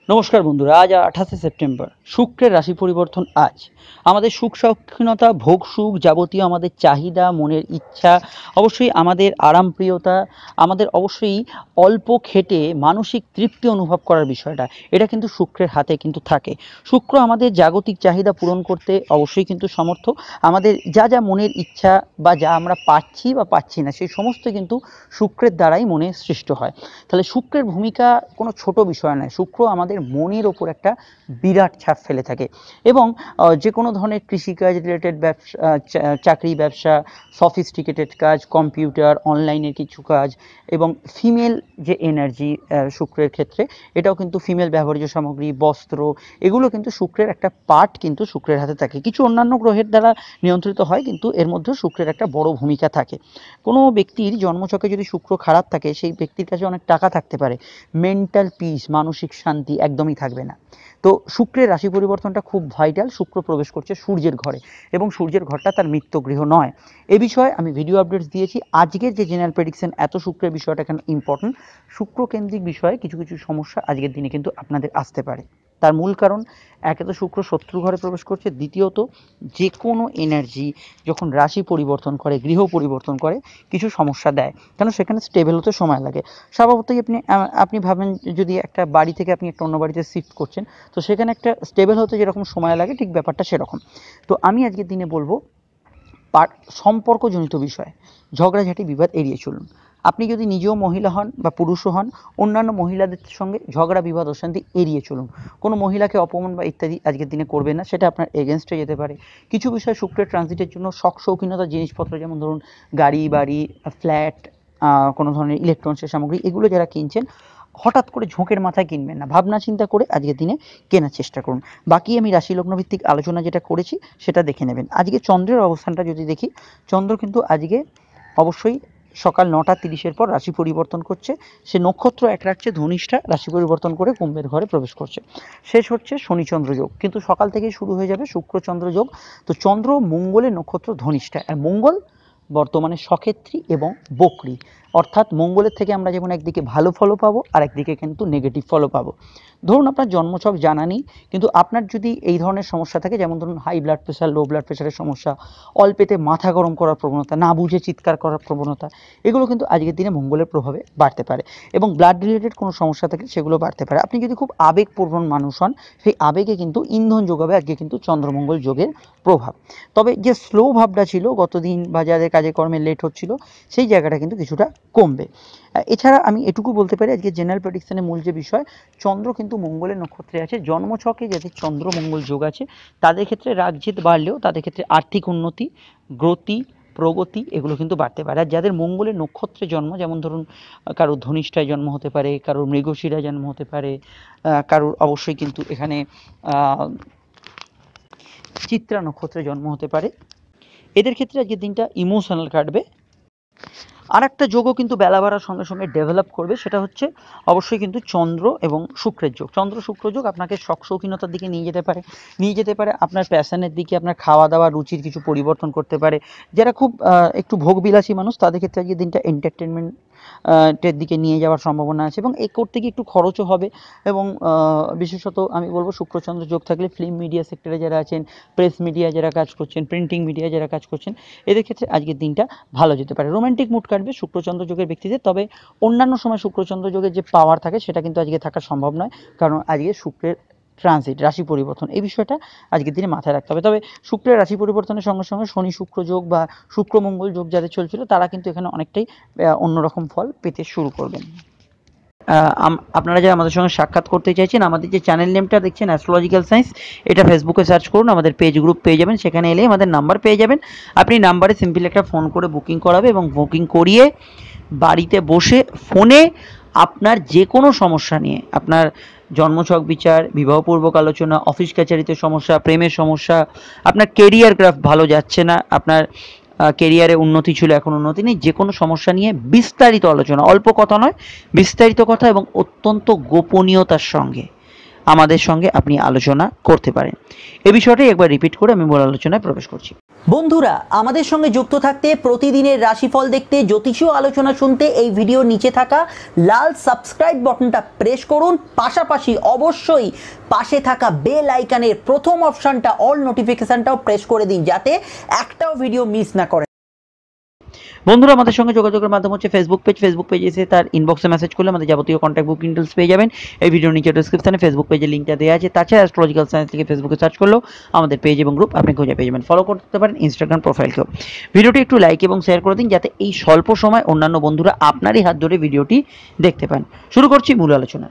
নমস্কার বন্ধুরা, আজ 28 সেপ্টেম্বর। শুক্রের রাশি পরিবর্তন। আজ আমাদের সুখ সৌখিনতা, ভোগ সুখ, যাবতীয় আমাদের চাহিদা, মনের ইচ্ছা, অবশ্যই আমাদের আরামপ্রিয়তা, আমাদের অবশ্যই অল্প খেটে মানসিক তৃপ্তি অনুভব করার বিষয়টা, এটা কিন্তু শুক্রের হাতে কিন্তু থাকে। শুক্র আমাদের জাগতিক চাহিদা পূরণ করতে অবশ্যই কিন্তু সমর্থ। আমাদের যা যা মনের ইচ্ছা বা যা আমরা পাচ্ছি বা পাচ্ছি না, সেই সমস্ত কিন্তু শুক্রের দ্বারাই মনে সৃষ্ট হয়। তাহলে শুক্রের ভূমিকা কোনো ছোট বিষয় নয়। শুক্র আমাদের মনের ওপর একটা বিরাট ছাপ ফেলে থাকে এবং যে কোনো ধরনের কৃষিকাজ রিলেটেড ব্যবসা, চাকরি, ব্যবসা, সফিস্টিকেটেড কাজ, কম্পিউটার, অনলাইনের কিছু কাজ এবং ফিমেল যে এনার্জি শুক্রের ক্ষেত্রে, এটাও কিন্তু ফিমেল ব্যবহার্য সামগ্রী, বস্ত্র, এগুলো কিন্তু শুক্রের একটা পার্ট কিন্তু শুক্রের হাতে থাকে। কিছু অন্যান্য গ্রহের দ্বারা নিয়ন্ত্রিত হয়, কিন্তু এর মধ্যে শুক্রের একটা বড় ভূমিকা থাকে। কোনো ব্যক্তির জন্মছকে যদি শুক্র খারাপ থাকে, সেই ব্যক্তির কাছে অনেক টাকা থাকতে পারে, মেন্টাল পিস, মানসিক শান্তি একদমই থাকবে না। তো শুক্রের রাশি পরিবর্তনটা খুব ভাইটাল। শুক্র প্রবেশ করছে সূর্যের ঘরে এবং সূর্যের ঘরটা তার মিত্রগৃহ নয়। এ বিষয়ে আমি ভিডিও আপডেটস দিয়েছি। আজকের যে জেনারেল প্রেডিকশন, এত শুক্রের বিষয়টা এখানে ইম্পর্টেন্ট। শুক্র কেন্দ্রিক বিষয়ে কিছু কিছু সমস্যা আজকের দিনে কিন্তু আপনাদের আসতে পারে। তার মূল কারণ, একে তো শুক্র শত্রু ঘরে প্রবেশ করছে, দ্বিতীয়ত যে কোনো এনার্জি যখন রাশি পরিবর্তন করে, গৃহ পরিবর্তন করে, কিছু সমস্যা দেয়, কেন সেখানে স্টেবল হতে সময় লাগে। স্বভাবতই আপনি ভাবেন, যদি একটা বাড়ি থেকে আপনি একটা অন্য বাড়িতে শিফট করছেন, তো সেখানে একটা স্টেবল হতে যেরকম সময় লাগে, ঠিক ব্যাপারটা সেরকম। তো আমি আজকের দিনে বলবো, সম্পর্কজনিত বিষয়, ঝগড়াঝাটি, বিবাদ এড়িয়ে চলুন। আপনি যদি নিজেও মহিলা হন বা পুরুষও হন, অন্যান্য মহিলাদের সঙ্গে ঝগড়া, বিবাদ, অশান্তি এড়িয়ে চলুন। কোনো মহিলাকে অপমান বা ইত্যাদি আজকের দিনে করবেন না, সেটা আপনার এগেনস্টে যেতে পারে। কিছু বিষয় শুক্রের ট্রানজিটের জন্য শখ শৌখিনতার জিনিসপত্র, যেমন ধরুন গাড়ি, বাড়ি, ফ্ল্যাট, কোনো ধরনের ইলেকট্রনিক্সের সামগ্রী, এগুলো যারা কিনছেন, হঠাৎ করে ঝোঁকের মাথায় কিনবেন না, ভাবনা চিন্তা করে আজকের দিনে কেনার চেষ্টা করুন। বাকি আমি রাশি লগ্ন ভিত্তিক আলোচনা যেটা করেছি সেটা দেখে নেবেন। আজকে চন্দ্রের অবস্থানটা যদি দেখি, চন্দ্র কিন্তু আজকে অবশ্যই সকাল 9:30 পর রাশি পরিবর্তন করছে। সে নক্ষত্র এক রাখছে ধনিষ্ঠা, রাশি পরিবর্তন করে কুম্ভের ঘরে প্রবেশ করছে। শেষ হচ্ছে শনিচন্দ্র যোগ, কিন্তু সকাল থেকেই শুরু হয়ে যাবে শুক্রচন্দ্র যোগ। তো চন্দ্র মঙ্গলের নক্ষত্র ধনিষ্ঠা, আর মঙ্গল বর্তমানে সক্ষেত্রী এবং বকরি, অর্থাৎ মঙ্গলের থেকে আমরা যেমন একদিকে ভালো ফলও পাবো, আর একদিকে কিন্তু নেগেটিভ ফলও পাবো। ধরুন আপনার জন্মছক জানা নেই, কিন্তু আপনার যদি এই ধরনের সমস্যা থাকে, যেমন ধরুন high blood pressure, low blood প্রেশারের সমস্যা, অল্পেতে মাথা গরম করার প্রবণতা, না বুঝে চিৎকার করার প্রবণতা, এগুলো কিন্তু আজকের দিনে মঙ্গলের প্রভাবে বাড়তে পারে। এবং ব্লাড রিলেটেড কোনো সমস্যা থাকলে সেগুলো বাড়তে পারে। আপনি যদি খুব আবেগপ্রবণ মানুষ হন, সেই আবেগে কিন্তু ইন্ধন যোগাবে আজকে কিন্তু চন্দ্রমঙ্গল যোগের প্রভাব। তবে যে স্লো ভাবটা ছিল গতদিন বা যাদের কাজে কর্মে লেট হচ্ছিল, সেই জায়গাটা কিন্তু কিছুটা কমবে। এছাড়া আমি এটুকু বলতে পারি, আজকে জেনারেল প্রেডিকশনের মূল যে বিষয়, চন্দ্র কিন্তু মঙ্গলের নক্ষত্রে আছে। জন্মছকে যাদের চন্দ্র মঙ্গল যোগ আছে, তাদের ক্ষেত্রে রাগজেদ বাড়লেও তাদের ক্ষেত্রে আর্থিক উন্নতি, গতি, প্রগতি, এগুলো কিন্তু বাড়তে পারে। আর যাদের মঙ্গলের নক্ষত্রে জন্ম, যেমন ধরুন কারোর ধনিষ্ঠায় জন্ম হতে পারে, কারোর মৃগশিরায় জন্ম হতে পারে, কারোর অবশ্যই কিন্তু এখানে চিত্রা নক্ষত্রে জন্ম হতে পারে, এদের ক্ষেত্রে আজকের দিনটা ইমোশনাল কাটবে। আর একটা যোগও কিন্তু বেলা বাড়ার সঙ্গে সঙ্গে ডেভেলপ করবে, সেটা হচ্ছে অবশ্যই কিন্তু চন্দ্র এবং শুক্রের যোগ। চন্দ্র শুক্র যোগ আপনাকে শখ শৌখিনতার দিকে নিয়ে যেতে পারে, আপনার প্যাশনের দিকে, আপনার খাওয়া দাওয়া রুচির কিছু পরিবর্তন করতে পারে। যারা খুব একটু ভোগবিলাসী মানুষ, তাদের ক্ষেত্রে আজকের দিনটা এন্টারটেনমেন্ট টের দিকে নিয়ে যাওয়ার সম্ভাবনা আছে, এবং এই করতে গিয়ে একটু খরচও হবে। এবং বিশেষত আমি বলবো, শুক্রচন্দ্র যোগ থাকলে ফিল্ম মিডিয়া সেক্টরে যারা আছেন, প্রেস মিডিয়া যারা কাজ করছেন, প্রিন্টিং মিডিয়া যারা কাজ করছেন, এদের ক্ষেত্রে আজকের দিনটা ভালো যেতে পারে। রোমান্টিক মুড কাটবে শুক্রচন্দ্র যোগের ব্যক্তিদের। তবে অন্যান্য সময় শুক্রচন্দ্র যোগের যে পাওয়ার থাকে, সেটা কিন্তু আজকে থাকা সম্ভব নয়, কারণ আজকে শুক্রের ট্রানজিট, রাশি পরিবর্তন, এই বিষয়টা আজকের দিনে মাথায় রাখতে হবে। তবে শুক্রের রাশি পরিবর্তনের সঙ্গে সঙ্গে শনি শুক্র যোগ বা শুক্র মঙ্গল যোগ যাদের চলছিল, তারা কিন্তু এখানে অনেকটাই অন্যরকম ফল পেতে শুরু করবেন। আপনারা যারা আমাদের সঙ্গে সাক্ষাৎ করতে চাইছেন, আমাদের যে চ্যানেল নেমটা দেখছেন অ্যাস্ট্রোলজিক্যাল সায়েন্স, এটা ফেসবুকে সার্চ করুন, আমাদের পেজ গ্রুপ পেয়ে যাবেন, সেখানে এলে আমাদের নাম্বার পেয়ে যাবেন। আপনি নাম্বারে সিম্পলি একটা ফোন করে বুকিং করাবে, এবং বুকিং করিয়ে বাড়িতে বসে ফোনে আপনার যে কোনো সমস্যা নিয়ে, আপনার জন্মছক বিচার, বিবাহপূর্বক আলোচনা, অফিস কাছারিতে সমস্যা, প্রেমের সমস্যা, আপনার কেরিয়ার গ্রাফ ভালো যাচ্ছে না, আপনার কেরিয়ারে উন্নতি ছিল এখন উন্নতি নেই, যে কোনো সমস্যা নিয়ে বিস্তারিত আলোচনা, অল্প কথা নয়, বিস্তারিত কথা এবং অত্যন্ত গোপনীয়তার সঙ্গে আমাদের সঙ্গে আপনি আলোচনা করতে পারেন। এই বিষয়টাই একবার রিপিট করে আমি মূল আলোচনায় প্রবেশ করছি। বন্ধুরা আমাদের সঙ্গে যুক্ত থাকতে, প্রতিদিনের রাশিফল দেখতে, জ্যোতিষীয় আলোচনা শুনতে এই ভিডিওর নিচে থাকা লাল সাবস্ক্রাইব বাটনটা প্রেস করুন। পাশাপাশি অবশ্যই পাশে থাকা বেল আইকনের প্রথম অপশনটা অল নোটিফিকেশনটাও প্রেস করে দিন, যাতে একটাও ভিডিও মিস না করেন। বন্ধুরা আমাদের সঙ্গে যোগাযোগের মাধ্যম হচ্ছে ফেসবুক পেজ এসে তার ইনবক্সে মেসেজ করলে আমাদের যাবতীয় কন্ট্যাক্ট বুক ডিটেলস পেয়ে যাবেন। এই ভিডিওর নিচে ডেসক্রিপশনে ফেসবুক পেজের লিঙ্কটা দেওয়া আছে। তাছাড়া অ্যাস্ট্রোলজিক্যাল সায়েন্স থেকে ফেসবুকে সার্চ করলেও আমাদের পেজ এবং গ্রুপ আপনি খুঁজে পেয়ে যাবেন। ফলো করতে পারেন ইনস্টাগ্রাম প্রোফাইলকেও। ভিডিওটি একটু লাইক এবং শেয়ার করে দিন, যাতে এই স্বল্প সময় অন্যান্য বন্ধুরা আপনারই হাত ধরে ভিডিওটি দেখতে পান। শুরু করছি মূল আলোচনা।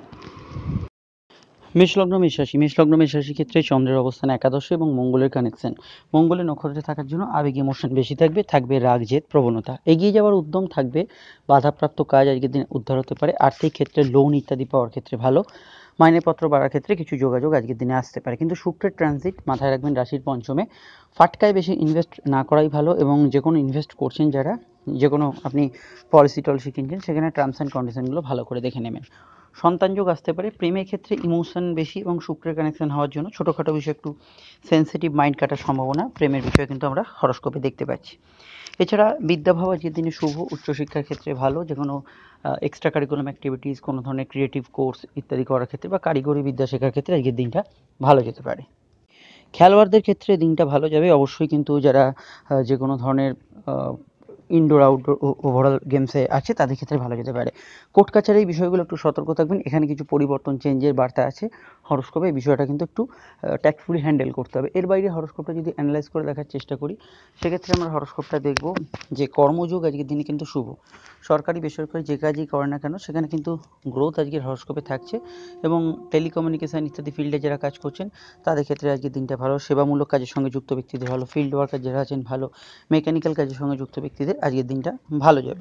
মেষলগ্ন মেষরাশি ক্ষেত্রে চন্দ্রের অবস্থান একাদশে এবং মঙ্গলের কানেকশন। মঙ্গলের নক্ষত্রে থাকার জন্য আবেগী ইমোশন বেশি থাকবে রাগ জেদ প্রবণতা, এগিয়ে যাওয়ার উদ্যম থাকবে, বাধাপ্রাপ্ত কাজ আজকের দিনে উদ্ধার হতে পারে, আর্থিক ক্ষেত্রে লোন ইত্যাদি পাওয়ার ক্ষেত্রে ভালো, মাইনেপত্র বাড়ার ক্ষেত্রে কিছু যোগাযোগ আজকের দিনে আসতে পারে। কিন্তু শুক্রের ট্রানজিট মাথায় রাখবেন রাশির পঞ্চমে। ফাটকায় বেশি ইনভেস্ট না করাই ভালো, এবং যে কোনো ইনভেস্ট করছেন যারা, যে কোনো আপনি পলিসি টলিসি কিনছেন, সেখানে টার্মস অ্যান্ড কন্ডিশনগুলো ভালো করে দেখে নেবেন। সন্তান যোগ আসতে পারে। প্রেমের ক্ষেত্রে ইমোশন বেশি এবং শুক্রের কানেকশন হওয়ার জন্য ছোটোখাটো বিষয় একটু সেন্সিটিভ মাইন্ড কাটার সম্ভাবনা প্রেমের বিষয়ে কিন্তু আমরা হরস্কোপে দেখতে পাচ্ছি। এছাড়া বিদ্যাভাব আজকের দিনে শুভ, উচ্চশিক্ষার ক্ষেত্রে ভালো, যে কোনো এক্সট্রা কারিকুলাম অ্যাক্টিভিটিস, কোনো ধরনের ক্রিয়েটিভ কোর্স ইত্যাদি করার ক্ষেত্রে বা কারিগরি বিদ্যা শেখার ক্ষেত্রে আজকের দিনটা ভালো যেতে পারে। খেলোয়াড়দের ক্ষেত্রে দিনটা ভালো যাবে অবশ্যই, কিন্তু যারা যে কোনো ধরনের ইনডোর আউটডোর ওভারঅল গেমসে আছে তাদের ক্ষেত্রে ভালো যেতে পারে। কোর্ট কাছারি এই বিষয়গুলো একটু সতর্ক থাকবেন, এখানে কিছু পরিবর্তন চেঞ্জের বার্তা আছে হরস্কোপে, এই বিষয়টা কিন্তু একটু ট্যাক্টফুলি হ্যান্ডেল করতে হবে। এর বাইরে হরস্কোপটা যদি অ্যানালাইজ করে দেখার চেষ্টা করি, সেক্ষেত্রে আমরা হরস্কোপটা দেখব যে কর্মযোগ আজকের দিনে কিন্তু শুভ। সরকারি বেসরকারি যে কাজই করে না কেন সেখানে কিন্তু গ্রোথ আজকের হরস্কোপে থাকছে, এবং টেলিকমিউনিকেশান ইত্যাদি ফিল্ডে যারা কাজ করছেন তাদের ক্ষেত্রে আজকের দিনটা ভালো। সেবামূলক কাজের সঙ্গে যুক্ত ব্যক্তিদের ভালো, ফিল্ড ওয়ার্কার যারা আছেন ভালো, মেকানিক্যাল কাজের সঙ্গে যুক্ত ব্যক্তিদের আজকের দিনটা ভালো যাবে।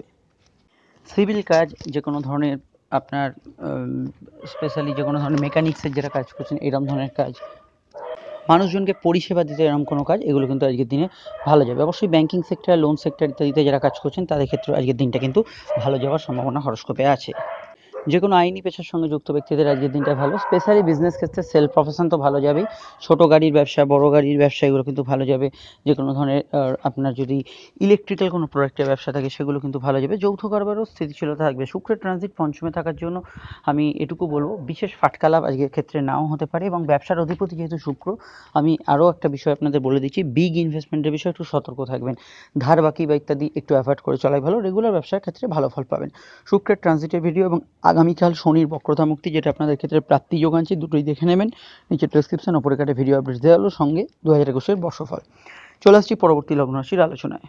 সিভিল কাজ, যে কোনো ধরনের আপনার স্পেশালি যে কোনো ধরনের মেকানিক্সের যারা কাজ করছেন, এরকম ধরনের কাজ, মানুষজনকে পরিষেবা দিতে এরকম কোনো কাজ, এগুলো কিন্তু আজকের দিনে ভালো যাবে। অবশ্যই ব্যাংকিং সেক্টর, লোন সেক্টর ইত্যাদিতে যারা কাজ করছেন তাদের ক্ষেত্রে আজকের দিনটা কিন্তু ভালো যাওয়ার সম্ভাবনা হরস্কোপে আছে। যে কোনো আইনি পেশার সঙ্গে যুক্ত ব্যক্তিদের আজকের দিনটা ভালো। স্পেশালি বিজনেস ক্ষেত্রে সেলফ প্রফেশন তো ভালো যাবেই, ছোটো গাড়ির ব্যবসা, বড় গাড়ির ব্যবসা, এগুলো কিন্তু ভালো যাবে। যে কোনো ধরনের আপনার যদি ইলেকট্রিক্যাল কোনো প্রোডাক্টের ব্যবসা থাকে সেগুলো কিন্তু ভালো যাবে। যৌথ কারবারও স্থিতিশীলতা থাকবে। শুক্রের ট্রানজিট পঞ্চমে থাকার জন্য আমি এটুকু বলবো, বিশেষ ফাটকা লাভ আজকের ক্ষেত্রে নাও হতে পারে, এবং ব্যবসার অধিপতি যেহেতু শুক্র, আমি আরও একটা বিষয় আপনাদের বলে দিচ্ছি, বিগ ইনভেস্টমেন্টের বিষয়ে একটু সতর্ক থাকবেন। ধার বাকি বা ইত্যাদি একটু অ্যাভয়েড করে চলাই ভালো, রেগুলার ব্যবসার ক্ষেত্রে ভালো ফল পাবেন। শুক্রের ট্রানজিটের ভিডিও এবং আগামীকাল শনির বক্রতা মুক্তি, যেটা আপনাদের ক্ষেত্রে প্রাপ্তি যোগ আনছে, দুটোই দেখে নেবেন। নিচে ডেসক্রিপশন ওপরে কাটে ভিডিও আপডেট দেওয়া হলো, সঙ্গে 2021-এর বর্ষফল। চলে আসছি পরবর্তী লগ্ন রাশির আলোচনায়।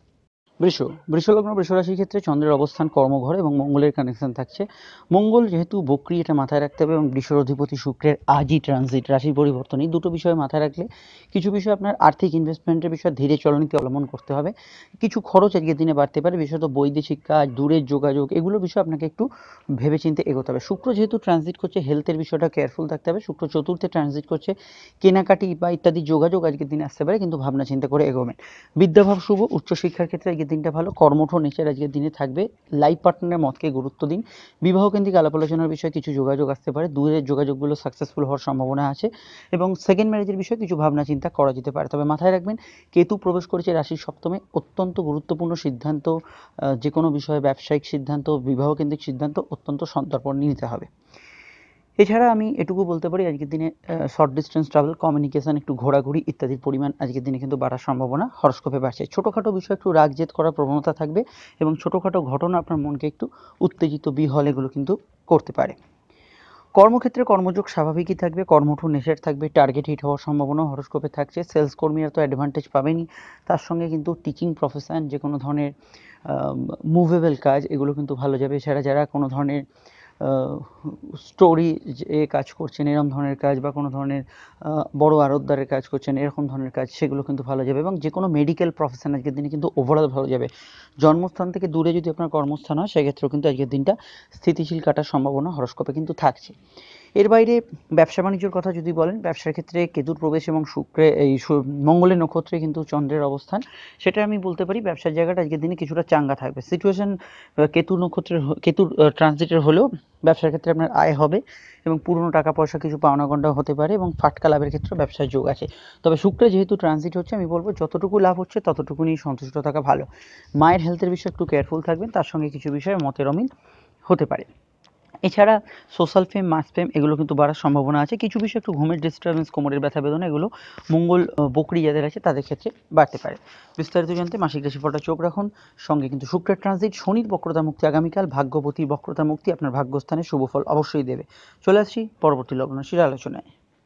বৃষলগ্ন বৃষরাশির ক্ষেত্রে চন্দ্রের অবস্থান কর্মঘর এবং মঙ্গলের কানেকশন থাকছে। মঙ্গল যেহেতু বক্রী, এটা মাথায় রাখতে হবে, এবং বৃষর অধিপতি শুক্রের আজই ট্রানজিট, রাশির পরিবর্তন, এই দুটো বিষয় মাথায় রাখলে কিছু বিষয় আপনার আর্থিক ইনভেস্টমেন্টের বিষয় ধীরে চলনীতি অবলম্বন করতে হবে। কিছু খরচ আজকের দিনে বাড়তে পারে, বিশেষত বৈদেশিক কাজ, দূরের যোগাযোগ, এগুলো বিষয় আপনাকে একটু ভেবেচিন্তে এগোতে হবে। শুক্র যেহেতু ট্রানজিট করছে, হেলথের বিষয়টা কেয়ারফুল থাকতে হবে। শুক্র চতুর্থে ট্রানজিট করছে, কেনাকাটি বা ইত্যাদি যোগাযোগ আজকের দিনে আসতে পারে, কিন্তু ভাবনা চিন্তা করে এগোবেন। বিদ্যাভাব শুভ, উচ্চশিক্ষার ক্ষেত্রে আজকের দিনটা ভালো, কর্মঠ নেচার আজকের দিনে থাকবে। লাইফ পার্টনারের মতকে গুরুত্ব দিন। বিবাহ কেন্দ্রিক আলাপ আলোচনার বিষয়ে কিছু যোগাযোগ আসতে পারে, দূরের যোগাযোগগুলো সাকসেসফুল হওয়ার সম্ভাবনা আছে, এবং সেকেন্ড ম্যারেজের বিষয়ে কিছু ভাবনা চিন্তা করা যেতে পারে। তবে মাথায় রাখবেন, কেতু প্রবেশ করেছে রাশির সপ্তমে, অত্যন্ত গুরুত্বপূর্ণ সিদ্ধান্ত, যে কোনো বিষয়ে ব্যবসায়িক সিদ্ধান্ত, বিবাহ কেন্দ্রিক সিদ্ধান্ত অত্যন্ত সন্তর্পণ নিতে হবে। এছাড়া আমি এটুকু বলতে পারি, আজকের দিনে শর্ট ডিস্টেন্স ট্রাভেল, কমিউনিকেশান, একটু ঘোরাঘুরি ইত্যাদির পরিমাণ আজকের দিনে কিন্তু বাড়ার সম্ভাবনা হরস্কোপে বাড়ছে। ছোটোখাটো বিষয় একটু রাগ জেদ করার প্রবণতা থাকবে, এবং ছোটোখাটো ঘটনা আপনার মনকে একটু উত্তেজিত, বিহল, এগুলো কিন্তু করতে পারে। কর্মক্ষেত্রে কর্মযোগ স্বাভাবিকই থাকবে, কর্মঠ নেশার থাকবে, টার্গেট হিট হওয়ার সম্ভাবনা হরস্কোপে থাকছে। সেলস কর্মীরা তো অ্যাডভান্টেজ পাবেনই, তার সঙ্গে কিন্তু টিচিং প্রফেশন, যে কোনো ধরনের মুভেবল কাজ, এগুলো কিন্তু ভালো যাবে। এছাড়া যারা কোনো ধরনের স্টোরি যে কাজ করছেন, এরকম ধরনের কাজ, বা কোনো ধরনের বড় আড়তদারের কাজ করছেন, এরকম ধরনের কাজ, সেগুলো কিন্তু ভালো যাবে। এবং যে কোনো মেডিকেল প্রফেশন আজকের দিনে কিন্তু ওভারঅল ভালো যাবে। জন্মস্থান থেকে দূরে যদি আপনার কর্মস্থান হয়, সেক্ষেত্রেও কিন্তু আজকের দিনটা স্থিতিশীল কাটার সম্ভাবনা হরস্কোপে কিন্তু থাকছে। এর বাইরে ব্যবসা বাণিজ্যর কথা যদি বলেন, ব্যবসার ক্ষেত্রে কেতুর প্রবেশ এবং মঙ্গলের নক্ষত্রে কিন্তু চন্দ্রের অবস্থান, সেটা আমি বলতে পারি ব্যবসার জায়গাটা আজকের দিনে কিছুটা চাঙ্গা থাকবে। সিচুয়েশন কেতুর ট্রানজিটের হলেও ব্যবসার ক্ষেত্রে আপনার আয় হবে এবং পুরনো টাকা পয়সা কিছু পাওনা গন্ডা হতে পারে এবং ফাটকা লাভের ক্ষেত্রে ব্যবসার যোগ আছে। তবে শুক্রে যেহেতু ট্রানজিট হচ্ছে, আমি বলবো যতটুকু লাভ হচ্ছে ততটুকুনি সন্তুষ্ট থাকা ভালো। মায়ের হেলথের বিষয়ে একটু কেয়ারফুল থাকবেন, তার সঙ্গে কিছু বিষয়ে মতের অমিল হতে পারে। এছাড়া সোশ্যাল ফেম, মাস ফেম এগুলো কিন্তু বাড়ার সম্ভাবনা আছে। কিছু বিষয় একটু ঘুমের ডিস্টারবেন্স, কোমরের ব্যথা বেদনা এগুলো মঙ্গল বকরি যাদের আছে তাদের ক্ষেত্রে বাড়তে পারে। বিস্তারিত জানতে মাসিক রাশিফলটা চোখ রাখুন। সঙ্গে কিন্তু শুক্রের ট্রানজিট, শনির বক্রতা মুক্তি আগামীকাল, ভাগ্যবতীর বক্রতা মুক্তি আপনার ভাগ্যস্থানে শুভ ফল অবশ্যই দেবে। চলে আসছি পরবর্তী লগ্ন রাশির আলোচনায়।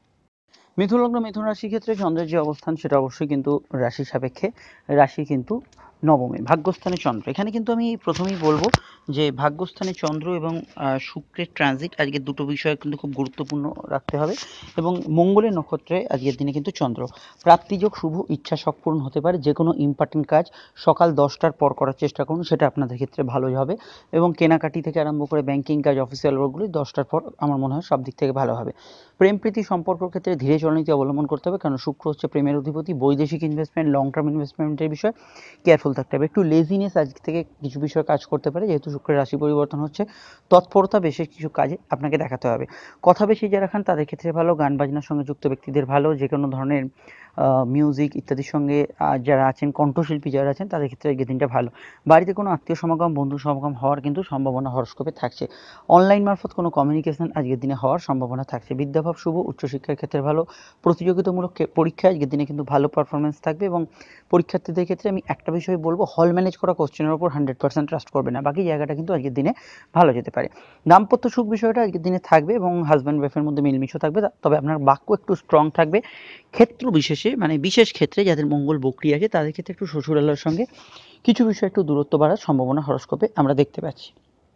মিথুন লগ্ন, মিথুন রাশির ক্ষেত্রে চন্দ্রের যে অবস্থান সেটা অবশ্যই কিন্তু রাশি সাপেক্ষে। রাশি কিন্তু নবমে, ভাগ্যস্থানে চন্দ্র। এখানে কিন্তু আমি প্রথমেই বলবো যে ভাগ্যস্থানে চন্দ্র এবং শুক্রের ট্রানজিট আজকের দুটো বিষয় কিন্তু খুব গুরুত্বপূর্ণ রাখতে হবে। এবং মঙ্গলের নক্ষত্রে আজকের দিনে কিন্তু চন্দ্র, প্রাপ্তিযোগ শুভ, ইচ্ছা শখ পূরণ হতে পারে। যে কোনো ইম্পর্টেন্ট কাজ সকাল 10টার পর করার চেষ্টা করুন, সেটা আপনাদের ক্ষেত্রে ভালোই হবে। এবং কেনাকাটি থেকে আরম্ভ করে ব্যাংকিং কাজ, অফিসিয়াল ওয়ার্কগুলি 10টার পর আমার মনে হয় সব দিক থেকে ভালো হবে। প্রেম প্রীতি সম্পর্কের ক্ষেত্রে ধীরে চলনীতি অবলম্বন করতে হবে, কারণ শুক্র হচ্ছে প্রেমের অধিপতি। বৈদেশিক ইনভেস্টমেন্ট, লং টার্ম ইনভেস্টমেন্টের বিষয়ে কেয়ারফুল থাকতে হবে। একটু লেজিনেস আজ থেকে কিছু বিষয়ে কাজ করতে পারে, যেহেতু শুক্রের রাশি পরিবর্তন হচ্ছে। তৎপরতা বিশেষ কিছু কাজে আপনাকে দেখাতে হবে। কথা বেশি যারা খান তাদের ক্ষেত্রে ভালো, গান বাজনার সঙ্গে যুক্ত ব্যক্তিদের ভালো, যে কোনো ধরনের মিউজিক ইত্যাদির সঙ্গে যারা আছেন, কণ্ঠশিল্পী যারা আছেন তাদের ক্ষেত্রে আজকের দিনটা ভালো। বাড়িতে কোনো আত্মীয় সমাগম, বন্ধু সমাগম হওয়ার কিন্তু সম্ভাবনা হরস্কোপে থাকছে। অনলাইন মারফত কোনো কমিউনিকেশন আজকের দিনে হওয়ার সম্ভাবনা থাকছে। বিদ্যাভাব শুভ, উচ্চশিক্ষার ক্ষেত্রে ভালো। প্রতিযোগিতামূলক পরীক্ষায় আজকের দিনে কিন্তু ভালো পারফরমেন্স থাকবে। এবং পরীক্ষার্থীদের ক্ষেত্রে আমি একটা বিষয় বলবো, হল ম্যানেজ করা কোশ্চেনের উপর 100% ট্রাস্ট করবে না, বাকি জায়গাটা কিন্তু আজকের দিনে ভালো যেতে পারে। দাম্পত্য সুখ বিষয়টা আজকের দিনে থাকবে এবং হাজব্যান্ড ওয়াইফের মধ্যে মিলমিশও থাকবে, তবে আপনার বাক্য একটু স্ট্রং থাকবে। ক্ষেত্র বিশেষে, মানে বিশেষ ক্ষেত্রে যাদের মঙ্গল বকরি আছে তাদের ক্ষেত্রে একটু শ্বশুরালয়ের সঙ্গে কিছু বিষয় একটু দূরত্ব বাড়ার সম্ভাবনা হরস্কোপে আমরা দেখতে পাচ্ছি।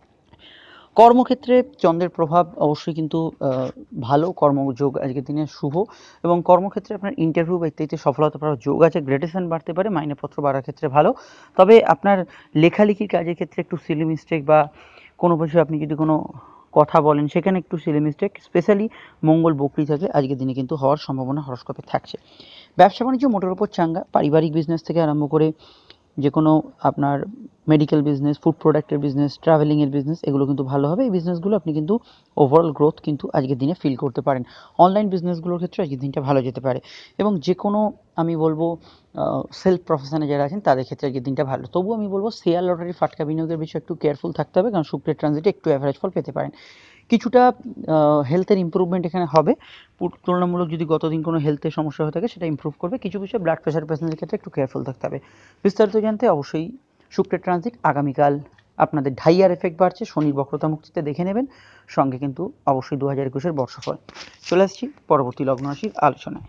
কর্মক্ষেত্রে চন্দ্রের প্রভাব অবশ্যই কিন্তু ভালো, কর্মযোগ আজকের দিনে শুভ। এবং কর্মক্ষেত্রে আপনার ইন্টারভিউ বা ইত্যাদিতে সফলতা পাওয়ার যোগ আছে। গ্রেডুয়েশন বাড়তে পারে, মাইনেপত্র বাড়ার ক্ষেত্রে ভালো। তবে আপনার লেখালেখির কাজের ক্ষেত্রে একটু সিলি মিস্টেক, বা কোনো বিষয়ে আপনি যদি কোনো কথা বলেন সেখানে একটু সিলি মিস্টেক, স্পেশালি মঙ্গল বকরি থাকে আজকের দিনে কিন্তু হওয়ার সম্ভাবনা হরস্কোপে থাকছে। ব্যবসা বাণিজ্য মোটের উপর চাঙ্গা। পারিবারিক বিজনেস থেকে আরম্ভ করে যে কোনো আপনার মেডিকেল বিজনেস, ফুড প্রোডাক্টের বিজনেস, ট্রাভেলিংয়ের বিজনেস এগুলো কিন্তু ভালো হবে। এই বিজনেসগুলো আপনি কিন্তু ওভারঅল গ্রোথ কিন্তু আজকের দিনে ফিল করতে পারেন। অনলাইন বিজনেসগুলোর ক্ষেত্রে আজকের দিনটা ভালো যেতে পারে। এবং যে কোনো আমি বলবো সেলফ প্রফেশনে যারা আছেন তাদের ক্ষেত্রে আজকের দিনটা ভালো। তবুও আমি বলবো শেয়ার লটারি, ফাটকা বিনিয়োগের বিষয়ে একটু কেয়ারফুল থাকতে হবে, কারণ শুক্রের ট্রানজিটে একটু অ্যাভারেজ ফল পেতে পারেন। কিছুটা হেলথের ইম্প্রুভমেন্ট এখানে হবে। তুলনামূলক যদি গতদিন কোনো হেলথের সমস্যা হয়ে থাকে সেটা ইম্প্রুভ করবে। কিছু বিষয়ে ব্লাড প্রেশার পেশেন্টের ক্ষেত্রে একটু কেয়ারফুল থাকতে হবে। বিস্তারিত জানতে অবশ্যই শুক্রের ট্রানজিট আগামীকাল আপনাদের ঢাইয়ার এফেক্ট বাড়ছে, শনির বক্রতা মুক্তিতে দেখে নেবেন। সঙ্গে কিন্তু অবশ্যই 2021-এর বর্ষফল। চলে আসছি পরবর্তী লগ্ন রাশির আলোচনায়।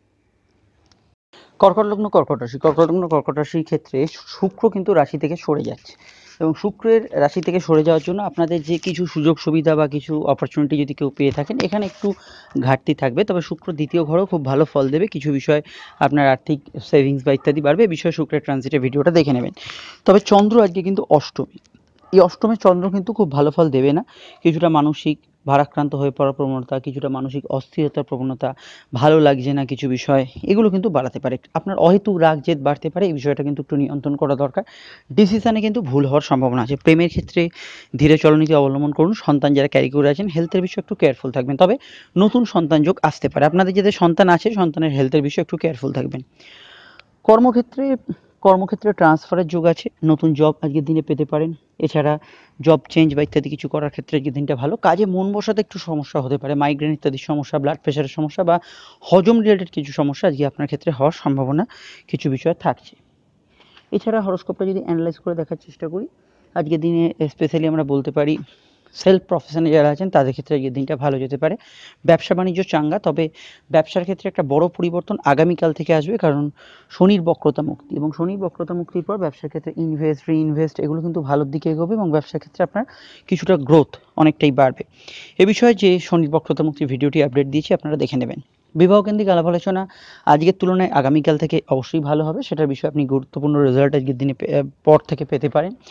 কর্কট লগ্ন, কর্কট রাশির ক্ষেত্রে শুক্র কিন্তু রাশি থেকে সরে যাচ্ছে। এবং শুক্রের রাশি থেকে সরে যাওয়ার জন্য আপনাদের যে কিছু সুযোগ সুবিধা বা কিছু অপরচুনিটি যদি কেউ পেয়ে থাকেন, এখানে একটু ঘাটতি থাকবে। তবে শুক্র দ্বিতীয় ঘরেও খুব ভালো ফল দেবে। কিছু বিষয় আপনার আর্থিক সেভিংস বা ইত্যাদি বাড়বে। এই বিষয়ে শুক্রের ট্রানজিটের ভিডিওটা দেখে নেবেন। তবে চন্দ্র আজকে কিন্তু অষ্টমী। এই অষ্টমে চন্দ্র কিন্তু খুব ভালো ফল দেবে না। কিছুটা মানসিক ভারাক্রান্ত হয়ে পড়ার প্রবণতা, কিছুটা মানসিক অস্থিরতার প্রবণতা, ভালো লাগছে না কিছু বিষয়, এগুলো কিন্তু বাড়াতে পারে। আপনার অহেতুক রাগ জেদ বাড়তে পারে, এই বিষয়টা কিন্তু একটু নিয়ন্ত্রণ করা দরকার। ডিসিশানে কিন্তু ভুল হওয়ার সম্ভাবনা আছে। প্রেমের ক্ষেত্রে ধীরে চলনীতি অবলম্বন করুন। সন্তান যারা ক্যারি করে আছেন হেলথের বিষয়ে একটু কেয়ারফুল থাকবেন। তবে নতুন সন্তান যোগ আসতে পারে। আপনাদের যাদের সন্তান আছে সন্তানের হেলথের বিষয়ে একটু কেয়ারফুল থাকবেন। কর্মক্ষেত্রে ট্রান্সফারের যোগ আছে। নতুন জব আজকের দিনে পেতে পারেন। এছাড়া জব চেঞ্জ বা ইত্যাদি কিছু করার ক্ষেত্রে আজকের দিনটা ভালো। কাজে মন বসাতে একটু সমস্যা হতে পারে, মাইগ্রেন ইত্যাদির সমস্যা, ব্লাড প্রেশারের সমস্যা বা হজম রিলেটেড কিছু সমস্যা আজকে আপনার ক্ষেত্রে হওয়ার সম্ভাবনা কিছু বিষয় থাকছে। এছাড়া হরস্কোপটা যদি অ্যানালাইজ করে দেখার চেষ্টা করি, আজকের দিনে স্পেশালি আমরা বলতে পারি সেলফ প্রফেশনে যারা আছেন তাদের ক্ষেত্রে আজকের দিনটা ভালো যেতে পারে। ব্যবসা বাণিজ্য চাঙ্গা, তবে ব্যবসার ক্ষেত্রে একটা বড় পরিবর্তন আগামীকাল থেকে আসবে, কারণ শনির বক্রতা মুক্তি। এবং শনির বক্রতা মুক্তির পর ব্যবসার ক্ষেত্রে ইনভেস্ট, রিইনভেস্ট এগুলো কিন্তু ভালোর দিকে এগোবে এবং ব্যবসার ক্ষেত্রে আপনার কিছুটা গ্রোথ অনেকটাই বাড়বে। এ বিষয়ে যে শনির বক্রতা মুক্তির ভিডিওটি আপডেট দিয়েছি আপনারা দেখে নেবেন। বিবাহকেন্দ্রিক আলাপ আলোচনা আজকের তুলনায় আগামীকাল থেকে অবশ্যই ভালো হবে। সেটার বিষয়ে আপনি গুরুত্বপূর্ণ রেজাল্ট আজকের দিনে পর থেকে পেতে পারেন।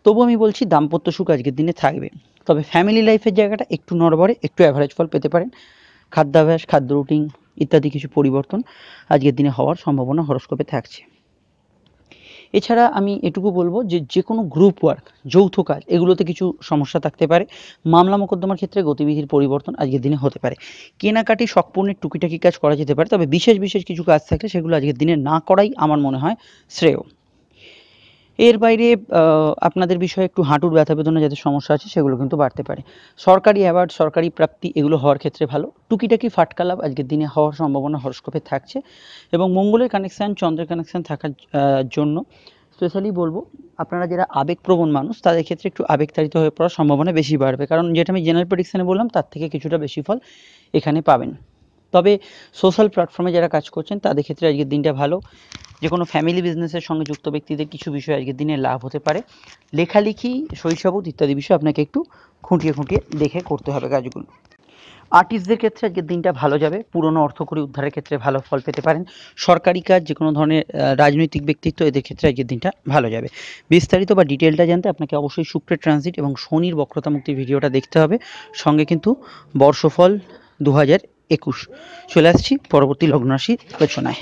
তবু আমি বলছি দাম্পত্য সুখ আজকের দিনে থাকবে। তবে ফ্যামিলি লাইফের জায়গাটা একটু নড়বড়ে, একটু অ্যাভারেজ ফল পেতে পারেন। খাদ্যাভ্যাস, খাদ্য রুটিন ইত্যাদি কিছু পরিবর্তন আজকের দিনে হওয়ার সম্ভাবনা হরোস্কোপে থাকছে। এছাড়া আমি এটুকু বলবো যে কোনো গ্রুপ ওয়ার্ক, যৌথ কাজ, এগুলোতে কিছু সমস্যা থাকতে পারে। মামলা মোকদ্দমার ক্ষেত্রে গতিবিধির পরিবর্তন আজকের দিনে হতে পারে। কেনাকাটি, শখ পূরণের টুকিটাকি কাজ করা যেতে পারে, তবে বিশেষ কিছু কাজ থাকলে সেগুলো আজকের দিনে না করাই আমার মনে হয় শ্রেয়। এর বাইরে আপনাদের বিষয়ে একটু হাঁটুর ব্যথা বেদনা যাদের সমস্যা আছে সেগুলো কিন্তু বাড়তে পারে। সরকারি অ্যাওয়ার্ড, সরকারি প্রাপ্তি এগুলো হওয়ার ক্ষেত্রে ভালো। টুকিটাকি ফাটকা লাভ আজকের দিনে হওয়ার সম্ভাবনা হরোস্কোপে থাকছে। এবং মঙ্গলের কানেকশান, চন্দ্রের কানেকশান থাকার জন্য স্পেশালি বলবো, আপনারা যারা আবেগপ্রবণ মানুষ তাদের ক্ষেত্রে একটু আবেগতাড়িত হয়ে পড়ার সম্ভাবনা বেশি বাড়বে, কারণ যেটা আমি জেনারেল প্রেডিকশানে বললাম তার থেকে কিছুটা বেশি ফল এখানে পাবেন। তবে সোশ্যাল প্ল্যাটফর্মে যারা কাজ করছেন তাদের ক্ষেত্রে আজকের দিনটা ভালো। যে কোনো ফ্যামিলি বিজনেসের সঙ্গে যুক্ত ব্যক্তিদের কিছু বিষয় আজকের দিনে লাভ হতে পারে। লেখালেখি, শৈশবোধ ইত্যাদি বিষয় আপনাকে একটু খুঁটিয়ে দেখে করতে হবে কাজগুলো। আর্টিস্টদের ক্ষেত্রে আজকের দিনটা ভালো যাবে। পুরনো অর্থকড়ি উদ্ধারের ক্ষেত্রে ভালো ফল পেতে পারেন। সরকারি কাজ, যে কোনো ধরনের রাজনৈতিক ব্যক্তিত্ব, এদের ক্ষেত্রে আজকের দিনটা ভালো যাবে। বিস্তারিত বা ডিটেলটা জানতে আপনাকে অবশ্যই শুক্রের ট্রানজিট এবং শনির বক্রতা মুক্তির ভিডিওটা দেখতে হবে। সঙ্গে কিন্তু বর্ষফল 2021 চলে আসছি পরবর্তী লগ্ন রাশির আলোচনায়।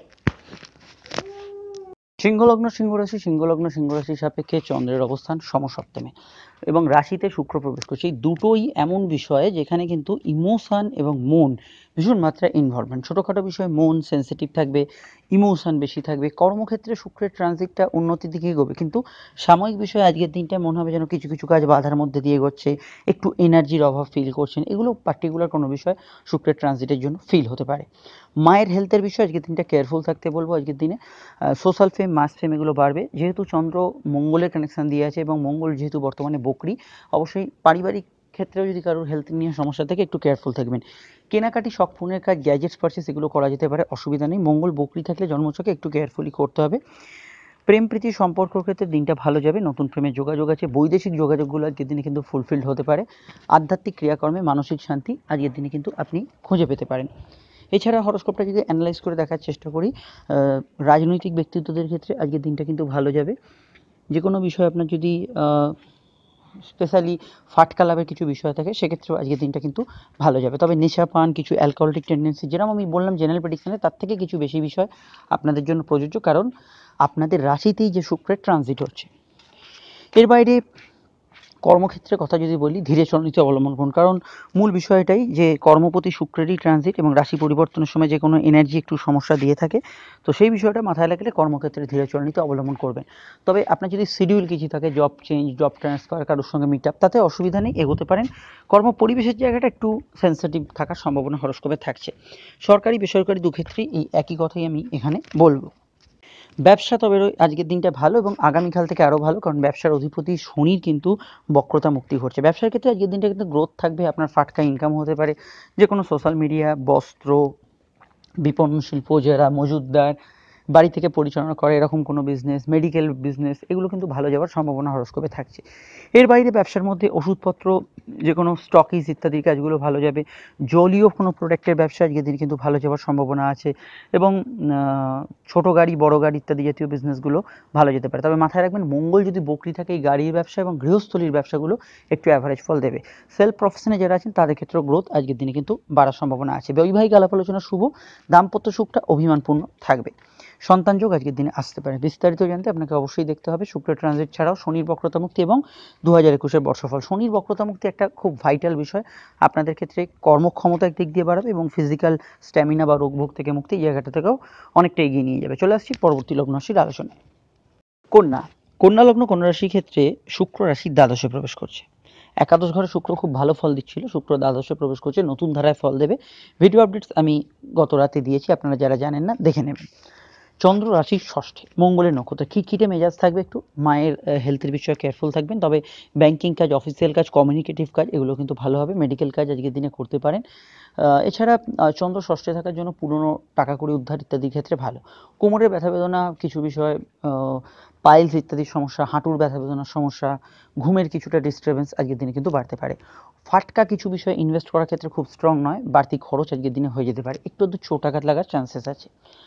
সিংহলগ্ন, সিংহরাশির সাপেক্ষে চন্দ্রের অবস্থান সমসপ্তমে এবং রাশিতে শুক্র প্রবেশ করছে। এই দুটোই এমন বিষয় যেখানে কিন্তু ইমোশন এবং মন ভীষণ মাত্রায় ইনভলভমেন্ট। ছোটোখাটো বিষয়ে মন সেন্সিটিভ থাকবে, ইমোশন বেশি থাকবে। কর্মক্ষেত্রে শুক্রের ট্রানজিটটা উন্নতির দিকে এগোবে, কিন্তু সাময়িক বিষয়ে আজকের দিনটা মনে হবে যেন কিছু কাজ বাধার মধ্যে দিয়ে এগোচ্ছে, একটু এনার্জির অভাব ফিল করছেন। এগুলো পার্টিকুলার কোনো বিষয় শুক্রের ট্রানজিটের জন্য ফিল হতে পারে। মায়ের হেলথের বিষয়ে আজকের দিনটা কেয়ারফুল থাকতে বলবো। আজকের দিনে সোশ্যাল ফেম, মাস ফেম এগুলো বাড়বে, যেহেতু চন্দ্র মঙ্গলের কানেকশান দিয়ে আছে এবং মঙ্গল যেহেতু বর্তমানে বকরি, অবশ্যই পারিবারিক ক্ষেত্রেও যদি কারোর হেলথ নিয়ে সমস্যা থাকে একটু কেয়ারফুল থাকবেন। কেনাকাটি, শখ পূরণের কাজ, গ্যাজেটস পারচেস এগুলো করা যেতে পারে, অসুবিধা নেই। মঙ্গল বকরি থাকলে জন্মছকে একটু কেয়ারফুলি করতে হবে। প্রেম প্রীতি সম্পর্কের ক্ষেত্রে দিনটা ভালো যাবে। নতুন প্রেমের যোগাযোগ আছে। বৈদেশিক যোগাযোগগুলো আজকের দিনে কিন্তু ফুলফিলড হতে পারে। আধ্যাত্মিক ক্রিয়াকর্মে মানসিক শান্তি আজকের দিনে কিন্তু আপনি খুঁজে পেতে পারেন। এছাড়া হরোস্কোপটা যদি অ্যানালাইজ করে দেখার চেষ্টা করি, রাজনৈতিক ব্যক্তিত্বদের ক্ষেত্রে আজকের দিনটা কিন্তু ভালো যাবে। যে কোনো বিষয় আপনার যদি স্পেশালি ফাটকা লাভের কিছু বিষয় থাকে সেক্ষেত্রেও আজকের দিনটা কিন্তু ভালো যাবে। তবে নেশা পান, কিছু অ্যালকোহলিক টেন্ডেন্সি, যেরকম আমি বললাম জেনারেল প্রেডিকশনে, তার থেকে কিছু বেশি বিষয় আপনাদের জন্য প্রযোজ্য, কারণ আপনাদের রাশিতেই যে শুক্রের ট্রানজিট হচ্ছে। এর বাইরে কর্মক্ষেত্রে কথা যদি বলি, ধীরে চলনীতি অবলম্বন করুন, কারণ মূল বিষয় এটাই যে কর্মপতি শুক্রেরই ট্রানজিট এবং রাশি পরিবর্তনের সময় যে কোনো এনার্জি একটু সমস্যা দিয়ে থাকে। তো সেই বিষয়টা মাথায় রাখলে কর্মক্ষেত্রে ধীরে চলনীতি অবলম্বন করবেন। তবে আপনার যদি শিডিউল কিছু থাকে, জব চেঞ্জ, জব ট্রান্সফার, কারোর সঙ্গে মিট আপ, তাতে অসুবিধা নেই, এগোতে পারেন। কর্ম পরিবেশের জায়গাটা একটু সেন্সিটিভ থাকার সম্ভাবনা হরোস্কোপে থাকছে। সরকারি বেসরকারি দুক্ষেত্রেই এই একই কথাই আমি এখানে বলবো। ব্যবসা তবে আজকের দিনটা ভালো এবং আগামীকাল থেকে আরও ভালো, কারণ ব্যবসার অধিপতি শনির কিন্তু বক্রতা মুক্তি ঘটছে। ব্যবসার ক্ষেত্রে আজকের দিনটা কিন্তু গ্রোথ থাকবে, আপনার ফাটকা ইনকাম হতে পারে। যে কোনো সোশ্যাল মিডিয়া, বস্ত্র, বিপণন শিল্প, যারা মজুতদার, বাড়ি থেকে পরিচালনা করে এরকম কোনো বিজনেস, মেডিকেল বিজনেস, এগুলো কিন্তু ভালো যাওয়ার সম্ভাবনা হরোস্কোপে থাকছে। এর বাইরে ব্যবসার মধ্যে ওষুধপত্র, যে কোনো স্টকিজ ইত্যাদি কাজগুলো ভালো যাবে। জলীয় কোনো প্রোডাক্টের ব্যবসা আজকের দিন কিন্তু ভালো যাওয়ার সম্ভাবনা আছে এবং ছোটো গাড়ি, বড় গাড়ি ইত্যাদি জাতীয় বিজনেসগুলো ভালো যেতে পারে। তবে মাথায় রাখবেন, মঙ্গল যদি বকরি থাকে, এই গাড়ির ব্যবসা এবং গৃহস্থলীর ব্যবসাগুলো একটু অ্যাভারেজ ফল দেবে। সেলফ প্রফেশনে যারা আছেন তাদের ক্ষেত্রেও গ্রোথ আজকের দিনে কিন্তু বাড়ার সম্ভাবনা আছে। বৈবাহিক আলাপ আলোচনা শুভ, দাম্পত্য সুখটা অভিমানপূর্ণ থাকবে। সন্তান যোগ আজকের দিনে আসতে পারে। বিস্তারিত জানতে আপনাকে অবশ্যই দেখতে হবে শুক্রের ট্রানজিট ছাড়াও শনির বক্রতা মুক্তি এবং 2021 বর্ষফল। শনির বক্রতা মুক্তি একটা খুব ভাইটাল বিষয়, আপনাদের ক্ষেত্রে কর্মক্ষমতার দিক দিয়ে বাড়াবে এবং ফিজিক্যাল স্ট্যামিনা বা রোগভোগ থেকে মুক্তি, এই জায়গাটা থেকেও অনেকটা এগিয়ে নিয়ে যাবে। চলে আসছি পরবর্তী লগ্ন রাশির আলোচনায়। কন্যা লগ্ন, কন্যা রাশির ক্ষেত্রে শুক্র রাশির দ্বাদশে প্রবেশ করছে। একাদশ ঘরে শুক্র খুব ভালো ফল দিচ্ছিল, শুক্র দ্বাদশে প্রবেশ করছে, নতুন ধারায় ফল দেবে। ভিডিও আপডেটস আমি গত রাতে দিয়েছি, আপনারা যারা জানেন না দেখে নেবেন। চন্দ্র রাশির ষষ্ঠে, মঙ্গলের নক্ষত্র, খিটখিটে মেজাজ থাকবে, একটু মায়ের হেলথের বিষয়ে কেয়ারফুল থাকবেন। তবে ব্যাংকিং কাজ, অফিসিয়াল কাজ, কমিউনিকেটিভ কাজ এগুলো কিন্তু ভালো হবে। মেডিকেল কাজ আজকের দিনে করতে পারেন। এছাড়া চন্দ্র ষষ্ঠে থাকার জন্য পুরনো টাকা কড়ি উদ্ধার ইত্যাদির ক্ষেত্রে ভালো। কোমরের ব্যথা বেদনা, কিছু বিষয় পাইলস ইত্যাদির সমস্যা, হাঁটুর ব্যথা বেদনার সমস্যা, ঘুমের কিছুটা ডিস্টারবেন্স আজকের দিনে কিন্তু বাড়তে পারে। ফাটকা কিছু বিষয় ইনভেস্ট করার ক্ষেত্রে খুব স্ট্রং নয়, বাড়তি খরচ আজকের দিনে হয়ে যেতে পারে, একটু চোট আঘাত লাগার চান্সেস আছে।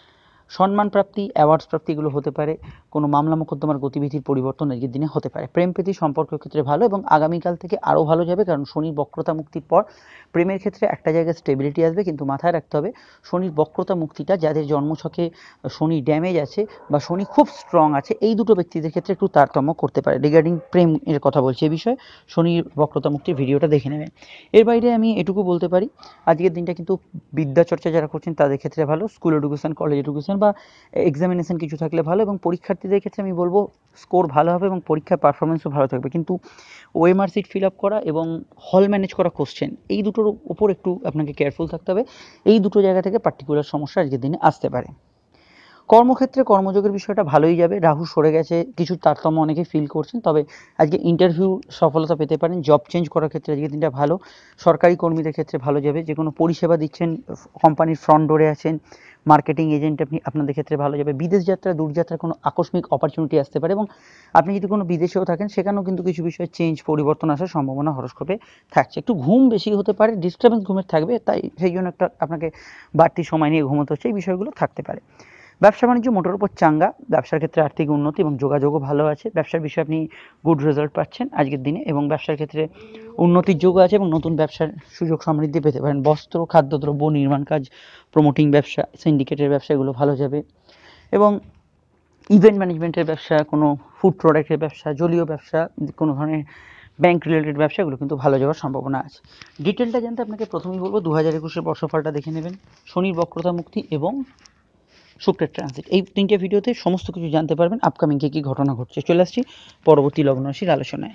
সম্মান প্রাপ্তি, অ্যাওয়ার্ডস প্রাপ্তি এগুলো হতে পারে। কোনো মামলা মোকদ্দমার গতিবিধির পরিবর্তন আজকের দিনে হতে পারে। প্রেম প্রীতি সম্পর্কের ক্ষেত্রে ভালো এবং আগামীকাল থেকে আরও ভালো যাবে, কারণ শনির বক্রতা মুক্তির পর প্রেমের ক্ষেত্রে একটা জায়গায় স্টেবিলিটি আসবে। কিন্তু মাথায় রাখতে হবে শনির বক্রতা মুক্তিটা যাদের জন্মছকে শনি ড্যামেজ আছে বা শনি খুব স্ট্রং আছে, এই দুটো ব্যক্তিদের ক্ষেত্রে একটু তারতম্য করতে পারে। রিগার্ডিং প্রেম এর কথা বলছি, এই বিষয়ে শনির বক্রতা মুক্তির ভিডিওটা দেখে নেবেন। এর বাইরে আমি এটুকু বলতে পারি, আজকের দিনটা কিন্তু বিদ্যাচর্চা যারা করছেন তাদের ক্ষেত্রে ভালো। স্কুল এডুকেশন, কলেজ এডুকেশন বা এক্সামিনেশন কিছু থাকলে ভালো, এবং পরীক্ষার্থীদের ক্ষেত্রে আমি বলবো স্কোর ভালো হবে এবং পরীক্ষার পারফরমেন্সও ভালো থাকবে। কিন্তু ওএমআর সিট ফিল আপ করা এবং হল ম্যানেজ করা কোশ্চেন, এই দুটোর উপর একটু আপনাকে কেয়ারফুল থাকতে হবে। এই দুটো জায়গা থেকে পার্টিকুলার সমস্যা আজকের দিনে আসতে পারে। কর্মক্ষেত্রে কর্মযোগের বিষয়টা ভালোই যাবে। রাহু সরে গেছে, কিছু তারতম্য অনেকে ফিল করছেন, তবে আজকে ইন্টারভিউ সফলতা পেতে পারেন। জব চেঞ্জ করার ক্ষেত্রে আজকের দিনটা ভালো। সরকারি কর্মীদের ক্ষেত্রে ভালো যাবে। যে কোনো পরিষেবা দিচ্ছেন, কোম্পানির ফ্রন্ট ডোরে আছেন, মার্কেটিং এজেন্ট, আপনাদের ক্ষেত্রে ভালো যাবে। বিদেশ যাত্রা, দূরযাত্রার কোনো আকস্মিক অপরচুনিটি আসতে পারে এবং আপনি যদি কোনো বিদেশেও থাকেন সেখানেও কিন্তু কিছু বিষয়ে চেঞ্জ, পরিবর্তন আসার সম্ভাবনা হরোস্কোপে থাকছে। একটু ঘুম বেশি হতে পারে, ডিস্টার্বেন্স ঘুমের থাকবে, তাই সেই জন্য একটা আপনাকে বাড়তি সময় নিয়ে ঘুমোতে হচ্ছে, এই বিষয়গুলো থাকতে পারে। ব্যবসা বাণিজ্য মোটের উপর চাঙ্গা। ব্যবসার ক্ষেত্রে আর্থিক উন্নতি এবং যোগাযোগও ভালো আছে। ব্যবসার বিষয়ে আপনি গুড রেজাল্ট পাচ্ছেন আজকের দিনে এবং ব্যবসার ক্ষেত্রে উন্নতির যোগ আছে এবং নতুন ব্যবসার সুযোগ সমৃদ্ধি পেতে পারেন। বস্ত্র, খাদ্যদ্রব্য, নির্মাণ কাজ, প্রমোটিং ব্যবসা, সিন্ডিকেটের ব্যবসা এগুলো ভালো যাবে এবং ইভেন্ট ম্যানেজমেন্টের ব্যবসা, কোনো ফুড প্রোডাক্টের ব্যবসা, জলীয় ব্যবসা, কোনো ধরনের ব্যাংক রিলেটেড ব্যবসা, এগুলো কিন্তু ভালো যাওয়ার সম্ভাবনা আছে। ডিটেলটা জানতে আপনাকে প্রথমেই বলবো 2021-এর বর্ষফলটা দেখে নেবেন, শনির বক্রতা মুক্তি এবং শুক্রের ট্রানজিট, এই তিনটে ভিডিওতে সমস্ত কিছু জানতে পারবেন আপকামিং কী কী ঘটনা ঘটছে। চলে আসছি পরবর্তী লগ্ন রাশির আলোচনায়।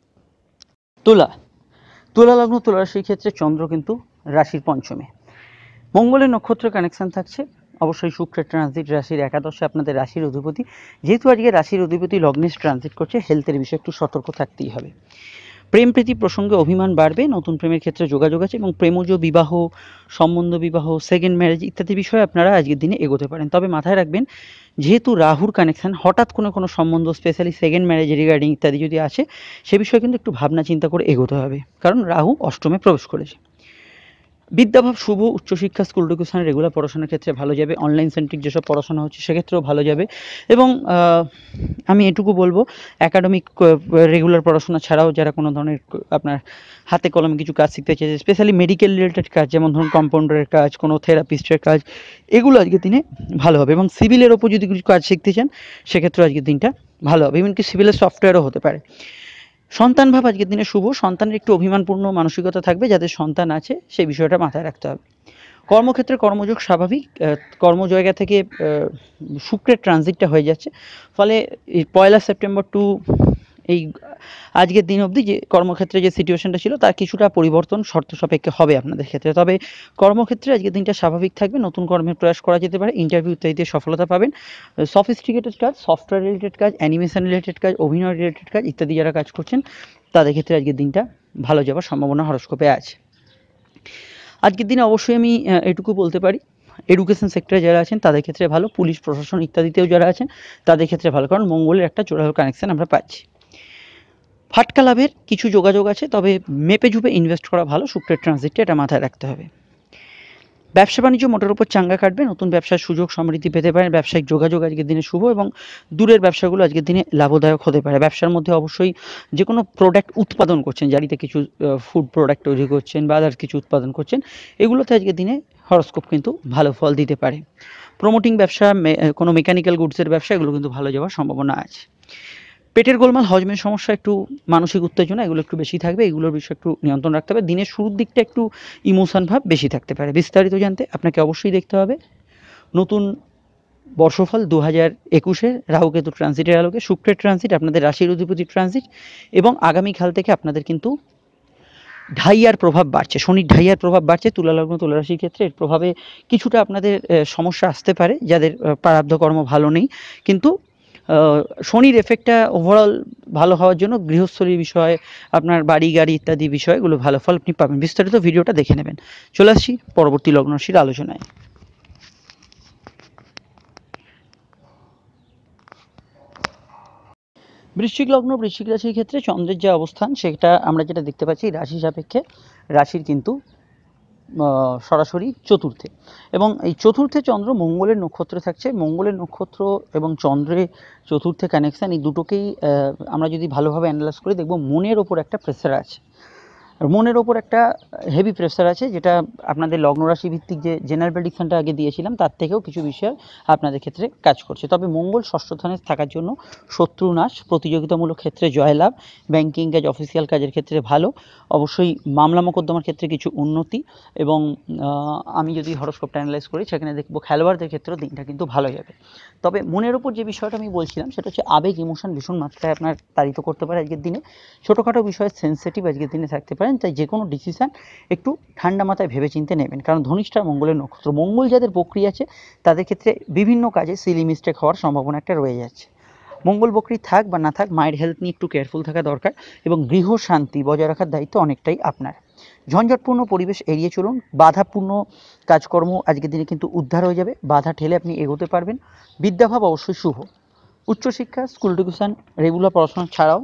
তুলা লগ্ন, তুলা রাশির ক্ষেত্রে চন্দ্র কিন্তু রাশির পঞ্চমে, মঙ্গলের নক্ষত্র কানেকশন থাকছে। অবশ্যই শুক্রের ট্রানজিট রাশির একাদশে, আপনাদের রাশির অধিপতি। যেহেতু আজকে রাশির অধিপতি লগ্নে ট্রানজিট করছে, হেলথের বিষয়ে একটু সতর্ক থাকতেই হবে। প্রেম প্রীতি প্রসঙ্গে অভিমান বাড়বে, নতুন প্রেমের ক্ষেত্রে যোগাযোগ আছে এবং প্রেমজ বিবাহ, সম্বন্ধ বিবাহ, সেকেন্ড ম্যারেজ ইত্যাদি বিষয়ে আপনারা আজকের দিনে এগোতে পারেন। তবে মাথায় রাখবেন, যেহেতু রাহুর কানেকশান, হঠাৎ কোনো সম্বন্ধ, স্পেশালি সেকেন্ড ম্যারেজ রিগার্ডিং ইত্যাদি যদি আসে, সে বিষয়ে কিন্তু একটু ভাবনা চিন্তা করে এগোতে হবে, কারণ রাহু অষ্টমে প্রবেশ করেছে। বিদ্যাভাব শুভ, উচ্চশিক্ষা, স্কুল এডুকেশন, রেগুলার পড়াশোনার ক্ষেত্রে ভালো যাবে। অনলাইন সেন্ট্রিক যেসব পড়াশোনা হচ্ছে সেক্ষেত্রেও ভালো যাবে এবং আমি এটুকু বলবো, একাডেমিক রেগুলার পড়াশোনা ছাড়াও যারা কোনো ধরনের আপনার হাতে কলমে কিছু কাজ শিখতে চাইছে, স্পেশালি মেডিকেল রিলেটেড কাজ, যেমন ধরুন কম্পাউন্ডারের কাজ, কোনো থেরাপিস্টের কাজ, এগুলো আজকের দিনে ভালো হবে এবং সিভিলের ওপর যদি কিছু কাজ শিখতে চান সেক্ষেত্রে আজকের দিনটা ভালো হবে। এমনকি সিভিলের সফটওয়্যারও হতে পারে। সন্তান ভাব আজকের দিনে শুভ। সন্তানের একটু অভিমানপূর্ণ মানসিকতা থাকবে, যাদের সন্তান আছে সেই বিষয়টা মাথায় রাখতে হবে। কর্মক্ষেত্রে কর্মযোগ স্বাভাবিক, কর্মজায়গা থেকে শুক্রের ট্রানজিটটা হয়ে যাচ্ছে, ফলে এই 1 সেপ্টেম্বর টু এই আজকের দিন অবধি যে কর্মক্ষেত্রে যে সিচুয়েশনটা ছিল তার কিছুটা পরিবর্তন শর্ত সাপেক্ষে হবে আপনাদের ক্ষেত্রে। তবে কর্মক্ষেত্রে আজকের দিনটা স্বাভাবিক থাকবে, নতুন কর্মের প্রয়াস করা যেতে পারে, ইন্টারভিউ ইত্যাদিতে সফলতা পাবেন। সফিস্টিকেটেড কাজ, সফটওয়্যার রিলেটেড কাজ, অ্যানিমেশন রিলেটেড কাজ, অভিনয় রিলেটেড কাজ ইত্যাদি যারা কাজ করছেন তাদের ক্ষেত্রে আজকের দিনটা ভালো যাওয়ার সম্ভাবনা হরোস্কোপে আছে। আজকের দিনে অবশ্যই আমি এটুকু বলতে পারি, এডুকেশন সেক্টরে যারা আছেন তাদের ক্ষেত্রে ভালো, পুলিশ প্রশাসন ইত্যাদিতেও যারা আছেন তাদের ক্ষেত্রে ভালো, কারণ মঙ্গলের একটা জোরালো কানেকশন আমরা পাচ্ছি। ফাটকা লাভের কিছু যোগাযোগ আছে, তবে মেপে ঝুপে ইনভেস্ট করা ভালো শুক্রের ট্রানজিটটা, এটা মাথায় রাখতে হবে। ব্যবসা বাণিজ্য মোটের উপর চাঙ্গা কাটবে, নতুন ব্যবসার সুযোগ সমৃদ্ধি পেতে পারেন। ব্যবসায়িক যোগাযোগ আজকের দিনে শুভ এবং দূরের ব্যবসাগুলো আজকের দিনে লাভদায়ক হতে পারে। ব্যবসার মধ্যে অবশ্যই যে কোনো প্রোডাক্ট উৎপাদন করছেন, জারিতে কিছু ফুড প্রোডাক্ট তৈরি করছেন বা আদার্স কিছু উৎপাদন করছেন, এগুলোতে আজকের দিনে হরোস্কোপ কিন্তু ভালো ফল দিতে পারে। প্রমোটিং ব্যবসা, কোনো মেকানিক্যাল গুডসের ব্যবসা, এগুলো কিন্তু ভালো যাওয়ার সম্ভাবনা আছে। পেটের গোলমাল, হজমের সমস্যা, একটু মানসিক উত্তেজনা, এগুলো একটু বেশি থাকবে, এগুলোর বিষয়ে একটু নিয়ন্ত্রণ রাখতে হবে। দিনের শুরুর দিকটা একটু ইমোশন ভাব বেশি থাকতে পারে। বিস্তারিত জানতে আপনাকে অবশ্যই দেখতে হবে নতুন বর্ষফল 2021-এর রাহু কেতু ট্রানজিটের আলোকে, শুক্রের ট্রানজিট, আপনাদের রাশির অধিপতি ট্রানজিট এবং আগামীকাল থেকে আপনাদের কিন্তু ঢাইয়ার প্রভাব বাড়ছে, শনির ঢাইয়ার প্রভাব বাড়ছে তুলা লগ্ন তুলা রাশির ক্ষেত্রে। এর প্রভাবে কিছুটা আপনাদের সমস্যা আসতে পারে, যাদের প্রারব্ধ কর্ম ভালো নেই, কিন্তু শনির এফেক্টটা ওভারঅল ভালো হওয়ার জন্য গৃহস্থলীর বিষয়, আপনার বাড়ি গাড়ি ইত্যাদি বিষয়গুলো ভালো ফল আপনি পাবেন। বিস্তারিত ভিডিওটা দেখে নেবেন। চলে আসছি পরবর্তী লগ্ন রাশির আলোচনায়। বৃশ্চিক লগ্ন, বৃশ্চিক রাশির ক্ষেত্রে চন্দ্রের যে অবস্থান সেটা আমরা যেটা দেখতে পাচ্ছি, রাশি সাপেক্ষে রাশির কিন্তু সরাসরি চতুর্থে, এবং এই চতুর্থে চন্দ্র মঙ্গলের নক্ষত্রে থাকছে। মঙ্গলের নক্ষত্র এবং চন্দ্রের চতুর্থে কানেকশান, এই দুটোকেই আমরা যদি ভালোভাবে অ্যানালাইজ করি দেখব মনের ওপর একটা প্রেসার আছে, আর মনের ওপর একটা হেভি প্রেসার আছে, যেটা আপনাদের লগ্ন রাশি ভিত্তিক যে জেনারেল প্রেডিকশনটা আগে দিয়েছিলাম তার থেকেও কিছু বিষয় আপনাদের ক্ষেত্রে কাজ করছে। তবে মঙ্গল ষষ্ঠ স্থানে থাকার জন্য শত্রু নাশ, প্রতিযোগিতামূলক ক্ষেত্রে জয়লাভ, ব্যাংকিং কাজ, অফিসিয়াল কাজের ক্ষেত্রে ভালো, অবশ্যই মামলা মোকদ্দমার ক্ষেত্রে কিছু উন্নতি, এবং আমি যদি হরোস্কোপটা অ্যানালাইজ করি সেখানে দেখব খেলোয়াড়দের ক্ষেত্রেও দিনটা কিন্তু ভালো যাবে। তবে মনের ওপর যে বিষয়টা আমি বলছিলাম সেটা হচ্ছে আবেগ, ইমোশন ভীষণ মাত্রায় আপনার তাড়িত করতে পারে আজকের দিনে। ছোটোখাটো বিষয়ে সেন্সিটিভ আজকের দিনে থাকতে পারেন, তাই যে কোনো ডিসিশান একটু ঠান্ডা মাথায় ভেবেচিন্তে নেবেন, কারণ ধনিষ্ঠা মঙ্গলের নক্ষত্র। মঙ্গল যাদের বক্রী আছে তাদের ক্ষেত্রে বিভিন্ন কাজে সিলি মিস্টেক হওয়ার সম্ভাবনা একটা রয়ে যাচ্ছে। মঙ্গল বক্রী থাক বা না থাক, মায়ের হেলথ নিয়ে একটু কেয়ারফুল থাকা দরকার, এবং গৃহ শান্তি বজায় রাখার দায়িত্ব অনেকটাই আপনার। ঝঞ্ঝটপূর্ণ পরিবেশ এড়িয়ে চলুন, বাধাপূর্ণ কাজকর্ম আজকের দিনে কিন্তু উদ্ধার হয়ে যাবে, বাধা ঠেলে আপনি এগোতে পারবেন। বিদ্যাভাব অবশ্যই শুভ। উচ্চশিক্ষা, স্কুল এডুকেশন, রেগুলার পড়াশোনা ছাড়াও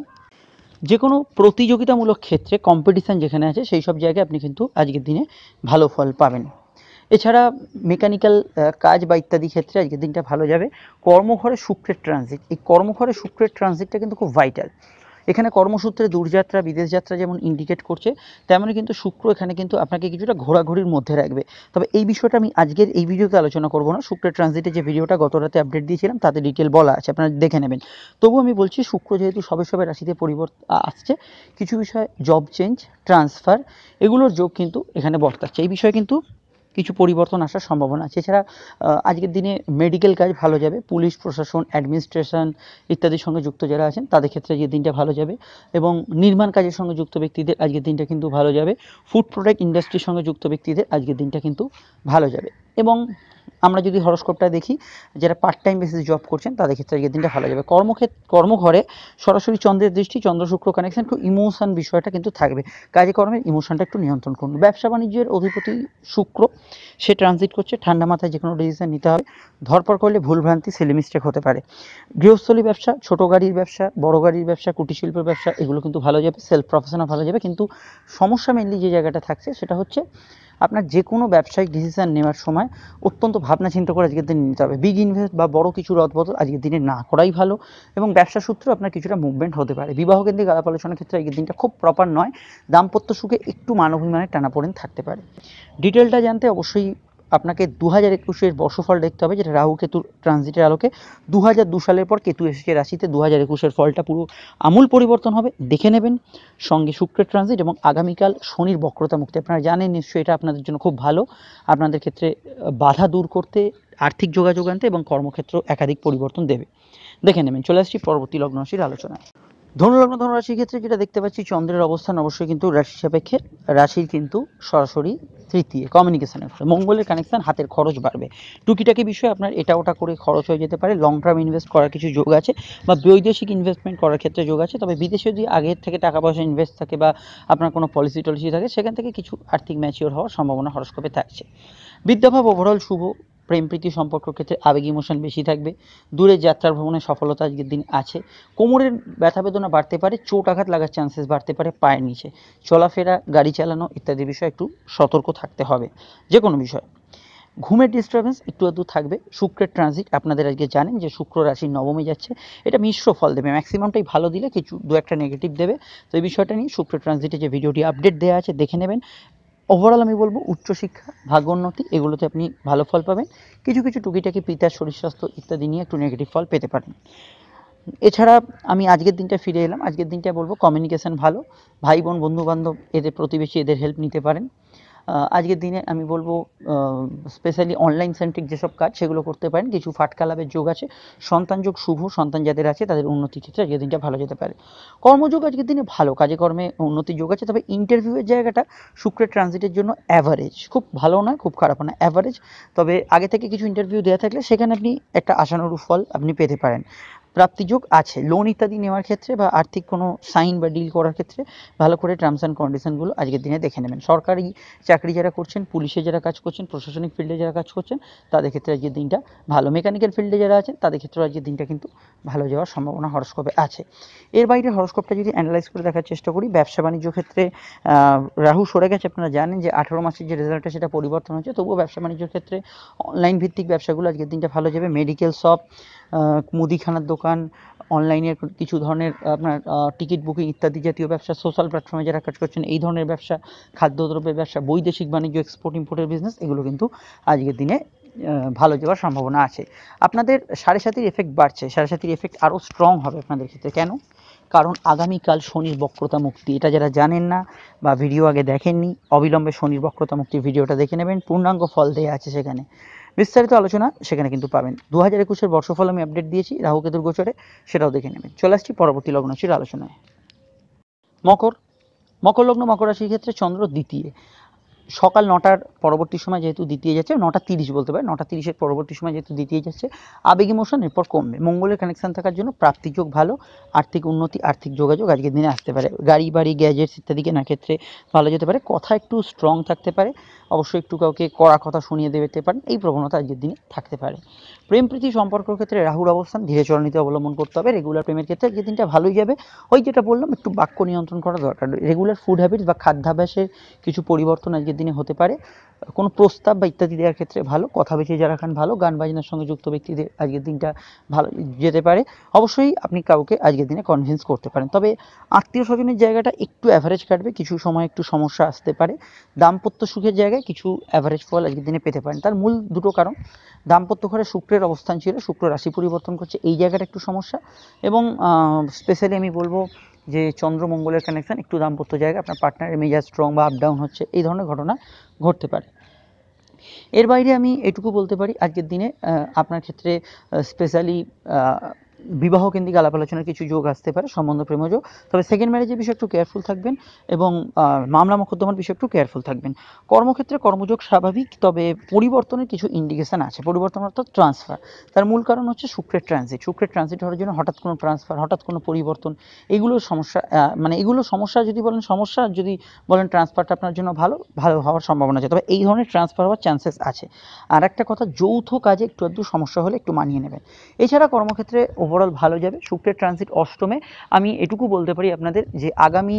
যে কোনো প্রতিযোগিতামূলক ক্ষেত্রে কম্পিটিশান যেখানে আছে সেই সব জায়গায় আপনি কিন্তু আজকের দিনে ভালো ফল পাবেন। এছাড়া মেকানিক্যাল কাজ বা ইত্যাদি ক্ষেত্রে আজকের দিনটা ভালো যাবে। কর্মঘরে শুক্রের ট্রানজিট, এই কর্মঘরে শুক্রের ট্রানজিটটা কিন্তু খুব ভাইটাল। এখানে কর্মসূত্রে দূরযাত্রা, বিদেশ যাত্রা যেমন ইন্ডিকেট করছে, তেমনই কিন্তু শুক্র এখানে কিন্তু আপনাকে কিছুটা ঘোরাঘুরির মধ্যে রাখবে। তবে এই বিষয়টা আমি আজকের এই ভিডিওতে আলোচনা করব না, শুক্রের ট্রানজিটে যে ভিডিওটা গত রাতে আপডেট দিয়েছিলাম তাতে ডিটেল বলা আছে, আপনারা দেখে নেবেন। তবু আমি বলছি, শুক্র যেহেতু সবে সবে রাশিতে পরিবর্তন আসছে, কিছু বিষয় জব চেঞ্জ, ট্রান্সফার, এগুলোর যোগ কিন্তু এখানে বর্তাচ্ছে। এই বিষয়ে কিন্তু কিছু পরিবর্তন আসার সম্ভাবনা আছে। এছাড়া আজকের দিনে মেডিকেল কাজ ভালো যাবে, পুলিশ প্রশাসন, অ্যাডমিনিস্ট্রেশন ইত্যাদির সঙ্গে যুক্ত যারা আছেন তাদের ক্ষেত্রে আজকের দিনটা ভালো যাবে, এবং নির্মাণ কাজের সঙ্গে যুক্ত ব্যক্তিদের আজকের দিনটা কিন্তু ভালো যাবে। ফুড প্রোডাক্ট ইন্ডাস্ট্রির সঙ্গে যুক্ত ব্যক্তিদের আজকের দিনটা কিন্তু ভালো যাবে। এবং আমরা যদি হরোস্কোপটা দেখি, যারা পার্ট টাইম বেসিস জব করছেন তাদের ক্ষেত্রে আজকের দিনটা ভালো যাবে। কর্মঘরে সরাসরি চন্দ্রের দৃষ্টি, চন্দ্র শুক্র কানেকশন, একটু ইমোশন বিষয়টা কিন্তু থাকবে, কাজে কর্মের ইমোশনটা একটু নিয়ন্ত্রণ করুন। ব্যবসা বাণিজ্যের অধিপতি শুক্র, সে ট্রানজিট করছে, ঠান্ডা মাথায় যে কোনো ডিসিশন নিতে হবে, ধরপড় করলে ভুলভ্রান্তি, সিলি মিস্টেক হতে পারে। গৃহস্থলী ব্যবসা, ছোটো গাড়ির ব্যবসা, বড় গাড়ির ব্যবসা, কুটির শিল্পের ব্যবসা, এগুলো কিন্তু ভালো যাবে। সেলফ প্রফেশনও ভালো যাবে, কিন্তু সমস্যা মেনলি যে জায়গাটা থাকছে সেটা হচ্ছে আপনার যে কোনো ব্যবসায়িক ডিসিশন নেওয়ার সময় অত্যন্ত ভাবনা চিন্তা করে আজকের দিনে নিতে হবে। বিগ ইনভেস্ট বা বড় কিছু রদবদল আজকের দিনে না করাই ভালো, এবং ব্যবসা সূত্রে আপনার কিছুটা মুভমেন্ট হতে পারে। বিবাহ কেন্দ্রিক আলাপ আলোচনার ক্ষেত্রে আজকের দিনটা খুব প্রপার নয়, দাম্পত্য সুখে একটু মানবিমানের টানাপোড়েন থাকতে পারে। ডিটেলটা জানতে অবশ্যই আপনাকে 2021-এর বর্ষফল দেখতে হবে, যেটা রাহু কেতুর ট্রানজিটের আলোকে 2002 সালের পর কেতু এসেছে রাশিতে, 2021-এর ফলটা পুরো আমূল পরিবর্তন হবে, দেখে নেবেন। সঙ্গে শুক্রের ট্রানজিট এবং আগামীকাল শনির বক্রতা মুক্তি, আপনারা জানেন নিশ্চয়ই, এটা আপনাদের জন্য খুব ভালো, আপনাদের ক্ষেত্রে বাধা দূর করতে, আর্থিক যোগাযোগ আনতে এবং কর্মক্ষেত্র একাধিক পরিবর্তন দেবে। দেখে নেবেন। চলে আসছি পরবর্তী লগ্ন রাশির আলোচনায়। ধনুলগ্ন, ধনুরাশির ক্ষেত্রে যেটা দেখতে পাচ্ছি, চন্দ্রের অবস্থান অবশ্যই কিন্তু রাশি সাপেক্ষে, রাশির কিন্তু সরাসরি তৃতীয় কমিউনিকেশনের ফলে মঙ্গলের কানেকশন, হাতের খরচ বাড়বে, টুকিটাকি বিষয়ে আপনার এটা ওটা করে খরচ হয়ে যেতে পারে। লং টার্ম ইনভেস্ট করার কিছু যোগ আছে, বা বৈদেশিক ইনভেস্টমেন্ট করার ক্ষেত্রে যোগ আছে। তবে বিদেশে যদি আগের থেকে টাকা পয়সা ইনভেস্ট থাকে বা আপনার কোনো পলিসি টলিসি থাকে, সেখান থেকে কিছু আর্থিক ম্যাচিওর হওয়ার সম্ভাবনা হরস্কোপে থাকছে। বিদ্যাভাব ওভারঅল শুভ, প্রেম প্রীতি সম্পর্কের ক্ষেত্রে আবেগ ইমোশন বেশি থাকবে। দূরের যাত্রার ভ্রমণে সফলতা আজকের দিন আছে। কোমরের ব্যথা বেদনা বাড়তে পারে, চোট আঘাত লাগার চান্সেস বাড়তে পারে পায়ের নিচে। চলাফেরা, গাড়ি চালানো ইত্যাদি বিষয়ে একটু সতর্ক থাকতে হবে যে কোনো বিষয়। ঘুমের ডিস্টারবেন্স একটু আধটু থাকবে। শুক্রের ট্রানজিট, আপনাদের আজকে জানেন যে শুক্র রাশির নবমে যাচ্ছে, এটা মিশ্র ফল দেবে, ম্যাক্সিমামটাই ভালো দিলে কিছু দু একটা নেগেটিভ দেবে। তো এই বিষয়টা নিয়ে শুক্রের ট্রানজিটে যে ভিডিওটি আপডেট দেওয়া আছে দেখে নেবেন। ওভারঅল আমি বলবো উচ্চশিক্ষা, ভাগ্যোন্নতি, এগুলোতে আপনি ভালো ফল পাবেন। কিছু কিছু টুকিটাকি পিতার শরীর স্বাস্থ্য ইত্যাদি নিয়ে একটু নেগেটিভ ফল পেতে পারেন। এছাড়া আমি আজকের দিনটা ফিরে এলাম, আজকের দিনটা বলবো কমিউনিকেশন ভালো, ভাই বোন বন্ধু বান্ধব এদের প্রতিবেশী এদের হেল্প নিতে পারেন। আজকের দিনে আমি বলবো স্পেশালি অনলাইন সেন্ট্রিক যেসব কাজ সেগুলো করতে পারেন, কিছু ফাটকা লাভের যোগ আছে। সন্তান যোগ শুভ, সন্তান যাদের আছে তাদের উন্নতির ক্ষেত্রে আজকের দিনটা ভালো যেতে পারে। কর্মযোগ আজকের দিনে ভালো, কাজে কর্মে উন্নতির যোগ আছে। তবে ইন্টারভিউয়ের জায়গাটা শুক্রের ট্রানজিটের জন্য অ্যাভারেজ, খুব ভালো নয় খুব খারাপ নয়, অ্যাভারেজ। তবে আগে থেকে কিছু ইন্টারভিউ দেওয়া থাকলে সেখানে আপনি একটা আশানুরূপ ফল আপনি পেতে পারেন। প্রাপ্তিযোগ আছে। লোন ইত্যাদি নেওয়ার ক্ষেত্রে বা আর্থিক কোনো সাইন বা ডিল করার ক্ষেত্রে ভালো করে টার্মস অ্যান্ড কন্ডিশনগুলো আজকের দিনে দেখে নেবেন। সরকারি চাকরি যারা করছেন, পুলিশে যারা কাজ করছেন, প্রশাসনিক ফিল্ডে যারা কাজ করছেন, তাদের ক্ষেত্রে আজকের দিনটা ভালো। মেকানিক্যাল ফিল্ডে যারা আছেন তাদের ক্ষেত্রে আজকের দিনটা কিন্তু ভালো যাওয়ার সম্ভাবনা হরস্কোপে আছে। এর বাইরে হরস্কোপটা যদি অ্যানালাইজ করে দেখার চেষ্টা করি, ব্যবসা বাণিজ্য ক্ষেত্রে রাহু সরে গেছে। আপনারা জানেন যে 18 মাসের যে রেজাল্টটা সেটা পরিবর্তন হচ্ছে, তবুও ব্যবসা বাণিজ্যের ক্ষেত্রে অনলাইন ভিত্তিক ব্যবসাগুলো আজকের দিনটা ভালো যাবে। মেডিকেল শপ, মুদিখানার দোকান, অনলাইনের কিছু ধরনের আপনার টিকিট বুকিং ইত্যাদি জাতীয় ব্যবসা, সোশ্যাল প্ল্যাটফর্মে যারা কাজ করছেন এই ধরনের ব্যবসা, খাদ্যদ্রব্যের ব্যবসা, বৈদেশিক বাণিজ্য, এক্সপোর্ট ইম্পোর্টের বিজনেস, এগুলো কিন্তু আজকের দিনে ভালো যাওয়ার সম্ভাবনা আছে। আপনাদের সাড়ে সাতির এফেক্ট বাড়ছে, সাড়ে সাতির এফেক্ট আরও স্ট্রং হবে আপনাদের ক্ষেত্রে। কেন? কারণ আগামীকাল শনির বক্রতা মুক্তি। এটা যারা জানেন না বা ভিডিও আগে দেখেননি, অবিলম্বে শনির বক্রতা মুক্তির ভিডিওটা দেখে নেবেন, পূর্ণাঙ্গ ফল দেওয়া আছে সেখানে, বিস্তারিত আলোচনা সেখানে কিন্তু পাবেন। 2021-এর বর্ষফল আমি আপডেট দিয়েছি রাহু কেতুর গোচরে, সেটাও দেখে নেবেন। চলে আসছি পরবর্তী লগ্ন রাশির আলোচনায়। মকর লগ্ন, মকর রাশির ক্ষেত্রে চন্দ্র দ্বিতীয়, সকাল 9টার পরবর্তী সময় যেহেতু দ্বিতীয় যাচ্ছে, 9টা 30 বলতে পারে, 9টা 30-এর পরবর্তী সময় যেহেতু দ্বিতীয় যাচ্ছে, আবেগ ইমোশন এরপর কমবে। মঙ্গলের কানেকশন থাকার জন্য প্রাপ্তিযোগ ভালো, আর্থিক উন্নতি, আর্থিক যোগাযোগ আজকের দিনে আসতে পারে। গাড়ি বাড়ি গ্যাজেটস ইত্যাদি কেনার ক্ষেত্রে ভালো যেতে পারে। কথা একটু স্ট্রং থাকতে পারে, অবশ্যই একটু কাউকে কড়া কথা শুনিয়ে দিতে পারেন, এই প্রবণতা আজকের দিনে থাকতে পারে। প্রেম প্রীতি সম্পর্কের ক্ষেত্রে রাহুর অবস্থান ধীরে চলনীতি অবলম্বন করতে হবে। রেগুলার প্রেমের ক্ষেত্রে আজকের দিনটা ভালোই যাবে। ওই যেটা বললাম, একটু বাক্য নিয়ন্ত্রণ করা দরকার। রেগুলার ফুড হ্যাবিটস বা খাদ্যাভ্যাসের কিছু পরিবর্তন আজকের দিনে হতে পারে। কোনো প্রস্তাব বা ইত্যাদি দেওয়ার ক্ষেত্রে ভালো, কথা বেশি যারা খান ভালো, গান বাজনার সঙ্গে যুক্ত ব্যক্তিদের আজকের দিনটা ভালো যেতে পারে। অবশ্যই আপনি কাউকে আজকের দিনে কনভিন্স করতে পারেন, তবে আত্মীয় স্বজনের জায়গাটা একটু অ্যাভারেজ কাটবে, কিছু সময় একটু সমস্যা আসতে পারে। দাম্পত্য সুখের জায়গায় কিছু অ্যাভারেজ ফল আজকের দিনে পেতে পারেন। তার মূল দুটো কারণ, দাম্পত্য ঘরে শুক্রের অবস্থান ছিল, শুক্র রাশি পরিবর্তন করছে, এই জায়গাটা একটু সমস্যা। এবং স্পেশালি আমি বলবো যে চন্দ্র মঙ্গলের কানেকশন একটু দাম্পত্য জায়গা, আপনার পার্টনারের মেজাজ স্ট্রং বা আপ ডাউন হচ্ছে, এই ধরনের ঘটনা ঘটতে পারে। এর বাইরে আমি এটুকু বলতে পারি আজকের দিনে আপনার ক্ষেত্রে স্পেশালি বিবাহ কেন্দ্রিক আলাপ আলোচনার কিছু যোগ আসতে পারে, সম্বন্ধ প্রেমযোগ। তবে সেকেন্ড ম্যারেজের বিষয়ে একটু কেয়ারফুল থাকবেন এবং মামলা মোকদ্দমার বিষয়ে একটু কেয়ারফুল থাকবেন। কর্মক্ষেত্রে কর্মযোগ স্বাভাবিক, তবে পরিবর্তনের কিছু ইন্ডিকেশন আছে। পরিবর্তন অর্থাৎ ট্রান্সফার, তার মূল কারণ হচ্ছে শুক্রের ট্রানজিট। শুক্রের ট্রানজিট হওয়ার জন্য হঠাৎ কোনো ট্রান্সফার, হঠাৎ কোনো পরিবর্তন, এগুলোর সমস্যা, মানে এগুলো সমস্যা যদি বলেন সমস্যা, যদি বলেন ট্রান্সফারটা আপনার জন্য ভালো হওয়ার সম্ভাবনা আছে, তবে এই ধরনের ট্রান্সফার হওয়ার চান্সেস আছে। আর একটা কথা, যৌথ কাজে একটু আধটু সমস্যা হলে একটু মানিয়ে নেবেন। এছাড়া কর্মক্ষেত্রে ওভারঅল ভালো যাবে। শুক্রের ট্রানজিট অষ্টমে, আমি এটুকু বলতে পারি আপনাদের যে আগামী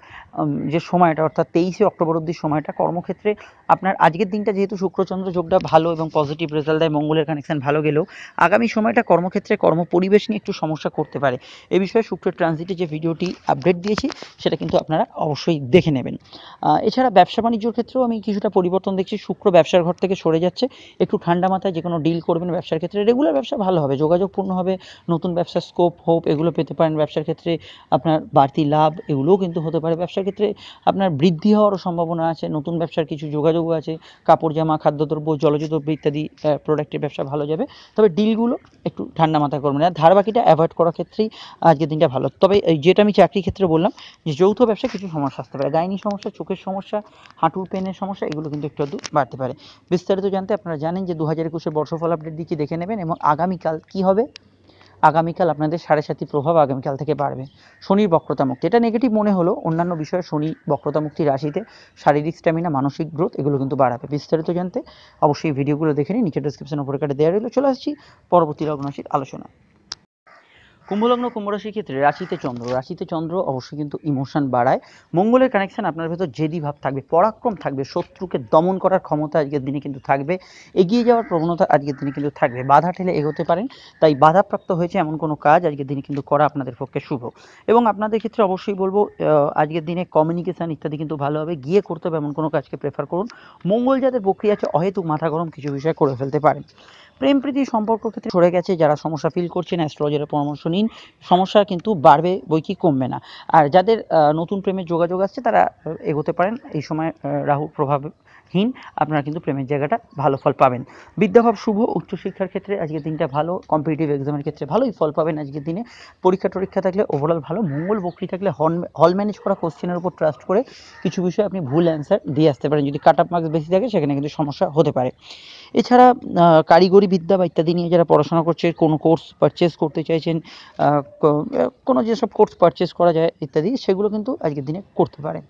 যে সময়টা অর্থাৎ 23শে অক্টোবর অবধি সময়টা কর্মক্ষেত্রে আপনার, আজকের দিনটা যেহেতু শুক্রচন্দ্র যোগটা ভালো এবং পজিটিভ রেজাল্ট দেয়, মঙ্গলের কানেকশন ভালো গেলেও আগামী সময়টা কর্মক্ষেত্রে কর্ম পরিবেশ নিয়ে একটু সমস্যা করতে পারে। এ বিষয়ে শুক্রের ট্রানজিটে যে ভিডিওটি আপডেট দিয়েছি সেটা কিন্তু আপনারা অবশ্যই দেখে নেবেন। এছাড়া ব্যবসা বাণিজ্যর ক্ষেত্রেও আমি কিছুটা পরিবর্তন দেখছি। শুক্র ব্যবসার ঘর থেকে সরে যাচ্ছে, একটু ঠান্ডা মাথায় যে কোনো ডিল করবেন ব্যবসার ক্ষেত্রে। রেগুলার ব্যবসা ভালো হবে, যোগাযোগপূর্ণ হবে, নতুন ব্যবসার স্কোপ হোপ এগুলো পেতে পারেন। ব্যবসার ক্ষেত্রে আপনার বাড়তি লাভ এগুলোও কিন্তু হতে পারে। ব্যবসার ক্ষেত্রে আপনার বৃদ্ধি হওয়ারও সম্ভাবনা আছে, নতুন ব্যবসার কিছু যোগাযোগও আছে। কাপড় জামা, খাদ্যদ্রব্য, জলজ দ্রব্য ইত্যাদি প্রোডাক্টের ব্যবসা ভালো যাবে, তবে ডিলগুলো একটু ঠান্ডা মাথায় করবেন। আর ধার বাকিটা অ্যাভয়েড করার ক্ষেত্রেই আজকের দিনটা ভালো। তবে যেটা আমি চাকরির ক্ষেত্রে বললাম যে যৌথ ব্যবসা কিছু সমস্যা আসতে পারে, গাইনি সমস্যা, চোখের সমস্যা, হাঁটুর পেনের সমস্যা, এগুলো কিন্তু একটু আধটু বাড়তে পারে। বিস্তারিত জানতে আপনারা জানেন যে 2021-এর বর্ষফল আপডেট দিচ্ছি, দেখে নেবেন। এবং আগামীকাল কি হবে, আগামীকাল আপনাদের সাড়ে সাতি প্রভাব আগামীকাল থেকে বাড়বে। শনির বক্রতা মুক্তি, এটা নেগেটিভ মনে হলো, অন্যান্য বিষয়ে শনি বক্রতা মুক্তি রাশিতে শারীরিক স্ট্যামিনা, মানসিক গ্রোথ এগুলো কিন্তু বাড়াবে। বিস্তারিত জানতে অবশ্যই ভিডিওগুলো দেখে নিন, নিচে ডেসক্রিপশন উপরে কাটে দেওয়া রইল। চলে আসছি পরবর্তী লগ্ন রাশির আলোচনা। কুম্ভলগ্ন, কুম্ভ রাশির ক্ষেত্রে রাশিতে চন্দ্র অবশ্যই কিন্তু ইমোশন বাড়ায়। মঙ্গলের কানেকশন আপনার ভেতর জেদি ভাব থাকবে, পরাক্রম থাকবে, শত্রুকে দমন করার ক্ষমতা আজকের দিনে কিন্তু থাকবে, এগিয়ে যাওয়ার প্রবণতা আজকের দিনে কিন্তু থাকবে, বাধা ঠেলে এগোতে পারেন। তাই বাধাপ্রাপ্ত হয়েছে এমন কোনো কাজ আজকের দিনে কিন্তু করা আপনাদের পক্ষে শুভ। এবং আপনাদের ক্ষেত্রে অবশ্যই বলবো আজকের দিনে কমিউনিকেশান ইত্যাদি কিন্তু ভালো হবে, গিয়ে করতে হবে এমন কোনো কাজকে প্রেফার করুন। মঙ্গল যাদের বক্রি আছে অহেতুক মাথা গরম কিছু বিষয় করে ফেলতে পারেন। প্রেম প্রীতি সম্পর্ক ক্ষেত্রে সরে গেছে, যারা সমস্যা ফিল করছেন অ্যাস্ট্রোলজারের পরামর্শ নিন, সমস্যা কিন্তু বাড়বে বই কি কমবে না। আর যাদের নতুন প্রেমের যোগাযোগ আসছে তারা এগোতে পারেন, এই সময় রাহুর প্রভাবহীন আপনারা কিন্তু প্রেমের জায়গাটা ভালো ফল পাবেন। বিদ্যাভাব শুভ, উচ্চশিক্ষার ক্ষেত্রে আজকের দিনটা ভালো, কম্পিটিটিভ এক্সামের ক্ষেত্রে ভালোই ফল পাবেন আজকের দিনে। পরীক্ষা থাকলে ওভারঅল ভালো। মঙ্গল বক্রি থাকলে হল ম্যানেজ করা কোশ্চেনের উপর ট্রাস্ট করে কিছু বিষয়ে আপনি ভুল অ্যান্সার দিয়ে আসতে পারেন, যদি কাট অফ মার্কস বেশি থাকে সেখানে কিন্তু সমস্যা হতে পারে। এছাড়া কারিগরি বিদ্যা বা ইত্যাদি নিয়ে যারা পড়াশোনা করছে, কোনো কোর্স পারচেস করতে চাইছেন, কোনো যেসব কোর্স পারচেস করা যায় ইত্যাদি, সেগুলো কিন্তু আজকের দিনে করতে পারেন।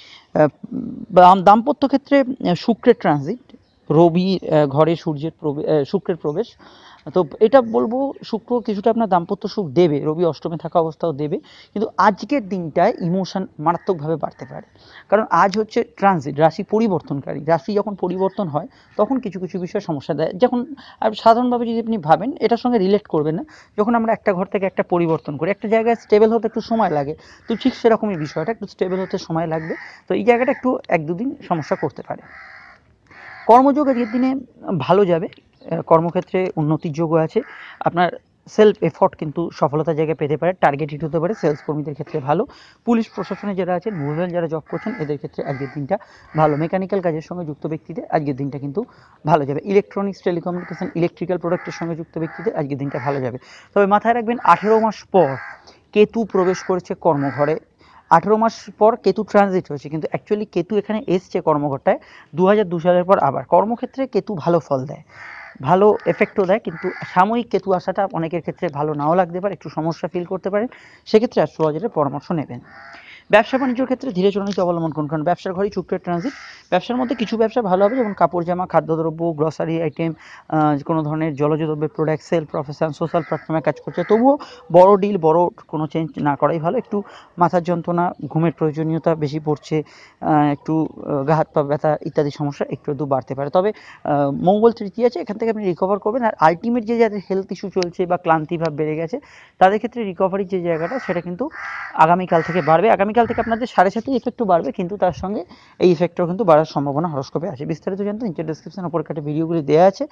দাম্পত্য ক্ষেত্রে শুক্রের ট্রানজিট, রবি ঘরে শুক্রের প্রবেশ, তো এটা বলবো শুক্র কিছুটা আপনার দাম্পত্য সুখ দেবে, রবি অষ্টমে থাকা অবস্থাও দেবে, কিন্তু আজকের দিনটায় ইমোশন মারাত্মকভাবে বাড়তে পারে। কারণ আজ হচ্ছে ট্রানজিট, রাশি পরিবর্তনকারী। রাশি যখন পরিবর্তন হয় তখন কিছু কিছু বিষয়ে সমস্যা দেয়। যখন সাধারণভাবে যদি আপনি ভাবেন, এটার সঙ্গে রিলেট করবেন না, যখন আমরা একটা ঘর থেকে একটা পরিবর্তন করি, একটা জায়গায় স্টেবল হতে একটু সময় লাগে, তো ঠিক সেরকমই বিষয়টা, একটু স্টেবল হতে সময় লাগবে, তো এই জায়গাটা একটু 1-2 দিন সমস্যা করতে পারে। কর্মযোগ আজকের দিনে ভালো যাবে, কর্মক্ষেত্রে উন্নতির যোগও আছে, আপনার সেলফ এফর্ট কিন্তু সফলতার জায়গায় পেতে পারে, টার্গেট হিট হতে পারে। সেলস কর্মীদের ক্ষেত্রে ভালো, পুলিশ প্রশাসনে যারা আছেন, রুরাল যারা জব করছেন, এদের ক্ষেত্রে আজকের দিনটা ভালো। মেকানিক্যাল কাজের সঙ্গে যুক্ত ব্যক্তিদের আজকের দিনটা কিন্তু ভালো যাবে। ইলেকট্রনিক্স, টেলিকমিউনিকেশন, ইলেকট্রিক্যাল প্রোডাক্টের সঙ্গে যুক্ত ব্যক্তিদের আজকের দিনটা ভালো যাবে। তবে মাথায় রাখবেন, 18 মাস পর কেতু প্রবেশ করেছে কর্মঘরে। 18 মাস পর কেতু ট্রানজিট হয়েছে, কিন্তু অ্যাকচুয়ালি কেতু এখানে এসছে কর্মঘরটায় 2002 সালের পর। আবার কর্মক্ষেত্রে কেতু ভালো ফল দেয়, ভালো এফেক্টও দেয়, কিন্তু সাময়িক কেতু আসাটা অনেকের ক্ষেত্রে ভালো নাও লাগতে পারে, একটু সমস্যা ফিল করতে পারেন, সেক্ষেত্রে অ্যাস্ট্রোলজারের পরামর্শ নেবেন। ব্যবসা বাণিজ্যের ক্ষেত্রে ধীরে চলনীতি অবলম্বন করুন, কারণ ব্যবসার ঘরেই শুক্রের ট্রানজিট। ব্যবসার মধ্যে কিছু ব্যবসা ভালো হবে, যেমন কাপড় জামা, খাদ্যদ্রব্য, গ্রসারি আইটেম, কোনো ধরনের জলজ দ্রব্যের প্রোডাক্ট সেল, প্রফেশন, সোশ্যাল প্ল্যাটফর্মে কাজ করছে, তবুও বড় ডিল, বড় কোনো চেঞ্জ না করাই ভালো। একটু মাথার যন্ত্রণা, ঘুমের প্রয়োজনীয়তা বেশি পড়ছে, একটু গা হাত পা ব্যথা ইত্যাদি সমস্যা একটু একটু বাড়তে পারে। তবে মঙ্গল তৃতীয় আছে, এখান থেকে আপনি রিকভার করবেন। আর আলটিমেট যে যাদের হেলথ ইস্যু চলছে বা ক্লান্তিভাব বেড়ে গেছে, তাদের ক্ষেত্রে রিকভারির যে জায়গাটা, সেটা কিন্তু আগামীকাল থেকে বাড়বে। আগামীকাল থেকে আপনাদের 7.5 ইফেক্টও বাড়বে, কিন্তু তার সঙ্গে এই ইফেক্টও কিন্তু বাড়ার সম্ভাবনা হরস্কোপে আছে। বিস্তারিত জানতে নিচে ডেসক্রিপশন উপর কাটে ভিডিওগুলি দেওয়া আছে,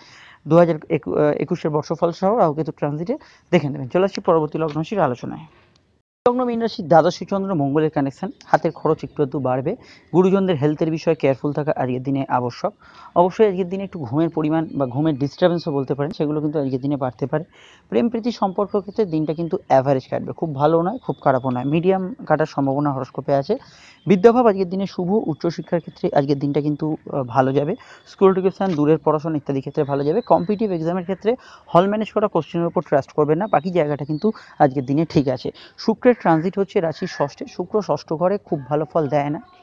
2021 বর্ষফল সহ রাহু কেতু ট্রানজিটে দেখে নেবেন। চলে আসছি পরবর্তী লগ্ন রাশির আলোচনায়। লগ্ন মীন রাশির দ্বাদশী চন্দ্র মঙ্গলের কানেকশন, হাতের খরচ একটু একটু বাড়বে। গুরুজনদের হেলথের বিষয়ে কেয়ারফুল থাকা আজকের দিনে আবশ্যক। অবশ্যই আজকের দিনে একটু ঘুমের পরিমাণ বা ঘুমের ডিস্টারবেন্সও বলতে পারেন, সেগুলো কিন্তু আজকের দিনে বাড়তে পারে। প্রেম প্রীতি সম্পর্ক ক্ষেত্রে দিনটা কিন্তু অ্যাভারেজ কাটবে, খুব ভালো নয়, খুব খারাপও নয়, মিডিয়াম কাটার সম্ভাবনা হরস্কোপে আছে। বিদ্যাভাব আজকের দিনে শুভ, উচ্চশিক্ষার ক্ষেত্রে আজকের দিনটা কিন্তু ভালো যাবে। স্কুল এডুকেশন, দূরের পড়াশোনা ইত্যাদি ক্ষেত্রে ভালো যাবে। কম্পিটিটিভ এক্সামের ক্ষেত্রে হল ম্যানেজ করা কোশ্চেনের উপর ট্রাস্ট করবেন না, বাকি জায়গাটা কিন্তু আজকের দিনে ঠিক আছে। শুক্রের ট্রানজিট হচ্ছে রাশির ষষ্ঠে, শুক্র ষষ্ঠ ঘরে খুব ভালো ফল দেয় না।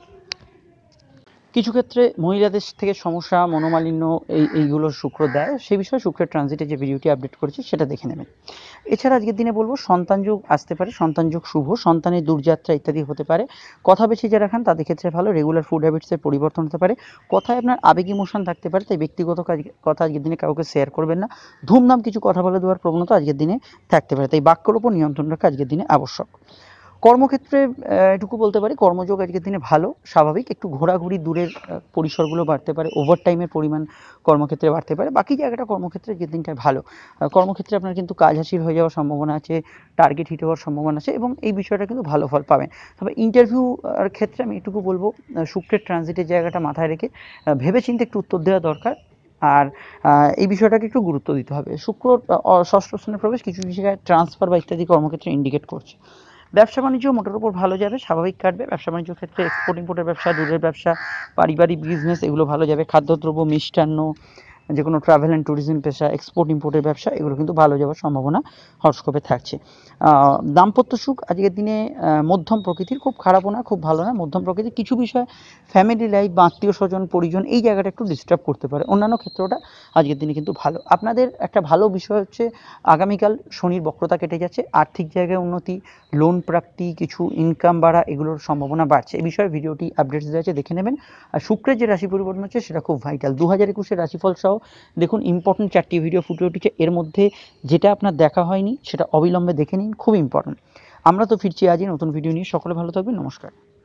কিছু ক্ষেত্রে মহিলাদের থেকে সমস্যা, মনোমালিন্য এইগুলো শুক্র দেয়, সেই বিষয়ে শুক্রের ট্রানজিটে যে ভিডিওটি আপডেট করেছি সেটা দেখে নেবেন। এছাড়া আজকের দিনে বলবো সন্তান যোগ আসতে পারে, সন্তান যোগ শুভ, সন্তানের দূরযাত্রা ইত্যাদি হতে পারে। কথা বেশি যারা খান তাদের ক্ষেত্রে ভালো, রেগুলার ফুড হ্যাবিটসের পরিবর্তন হতে পারে, কথায় আপনার আবেগ ইমোশন থাকতে পারে, তাই ব্যক্তিগত কথা আজকের দিনে কাউকে শেয়ার করবেন না। ধুমধাম কিছু কথা বলে দেওয়ার প্রবণতা আজকের দিনে থাকতে পারে, তাই বাক্যের উপর নিয়ন্ত্রণ রাখা আজকের দিনে আবশ্যক। কর্মক্ষেত্রে এটুকু বলতে পারি, কর্মযোগ আজকের দিনে ভালো, স্বাভাবিক, একটু ঘোরাঘুরি, দূরের পরিসরগুলো বাড়তে পারে, ওভারটাইমের পরিমাণ কর্মক্ষেত্রে বাড়তে পারে, বাকি জায়গাটা কর্মক্ষেত্রে আজকের দিনটা ভালো। কর্মক্ষেত্রে আপনার কিন্তু কাজ হাসিল হয়ে যাওয়ার সম্ভাবনা আছে, টার্গেট হিট হওয়ার সম্ভাবনা আছে, এবং এই বিষয়টা কিন্তু ভালো ফল পাবেন। তবে ইন্টারভিউ ক্ষেত্রে আমি এটুকু বলবো, শুক্রের ট্রানজিটের জায়গাটা মাথায় রেখে ভেবেচিন্তে একটু উত্তর দেওয়া দরকার। আর এই বিষয়টাকে একটু গুরুত্ব দিতে হবে। শুক্র ষষ্ঠ স্থানে প্রবেশ কিছু জায়গায় ট্রান্সফার বা ইত্যাদি কর্মক্ষেত্রে ইন্ডিকেট করছে। ব্যবসা বাণিজ্য মোটের উপর ভালো যাবে, স্বাভাবিক কাটবে। ব্যবসা বাণিজ্যের ক্ষেত্রে এক্সপোর্ট ইম্পোর্টের ব্যবসা, দূরের ব্যবসা, পারিবারিক বিজনেস, এগুলো ভালো যাবে। খাদ্যদ্রব্য, মিষ্টান্ন, যে কোনো ট্রাভেল অ্যান্ড ট্যুরিজম পেশা, এক্সপোর্ট ইম্পোর্টের ব্যবসা, এগুলো কিন্তু ভালো যাওয়ার সম্ভাবনা হরস্কোপে থাকছে। দাম্পত্য সুখ আজকের দিনে মধ্যম প্রকৃতির, খুব খারাপও না, খুব ভালো না, মধ্যম প্রকৃতির। কিছু বিষয় ফ্যামিলি লাইফ বা আত্মীয় স্বজন পরিজন এই জায়গাটা একটু ডিস্টার্ব করতে পারে, অন্যান্য ক্ষেত্রটা আজকের দিনে কিন্তু ভালো। আপনাদের একটা ভালো বিষয় হচ্ছে আগামীকাল শনির বক্রতা কেটে যাচ্ছে, আর্থিক জায়গায় উন্নতি, লোন প্রাপ্তি, কিছু ইনকাম বাড়া, এগুলোর সম্ভাবনা বাড়ছে। এই বিষয়ে ভিডিওটি আপডেটস দেওয়া আছে, দেখে নেবেন। আর শুক্রের যে রাশি পরিবর্তন হচ্ছে সেটা খুব ভাইটাল। 2021 রাশিফল সহ দেখুন, ইম্পর্টেন্ট 4টি ভিডিও ফুটে উঠেছে, এর মধ্যে যেটা আপনার দেখা হয়নি সেটা অবিলম্বে দেখে নিন, খুব ইম্পর্টেন্ট। আমরা তো ফিরছি আজই নতুন ভিডিও নিয়ে, সকলে ভালো থাকবেন, নমস্কার।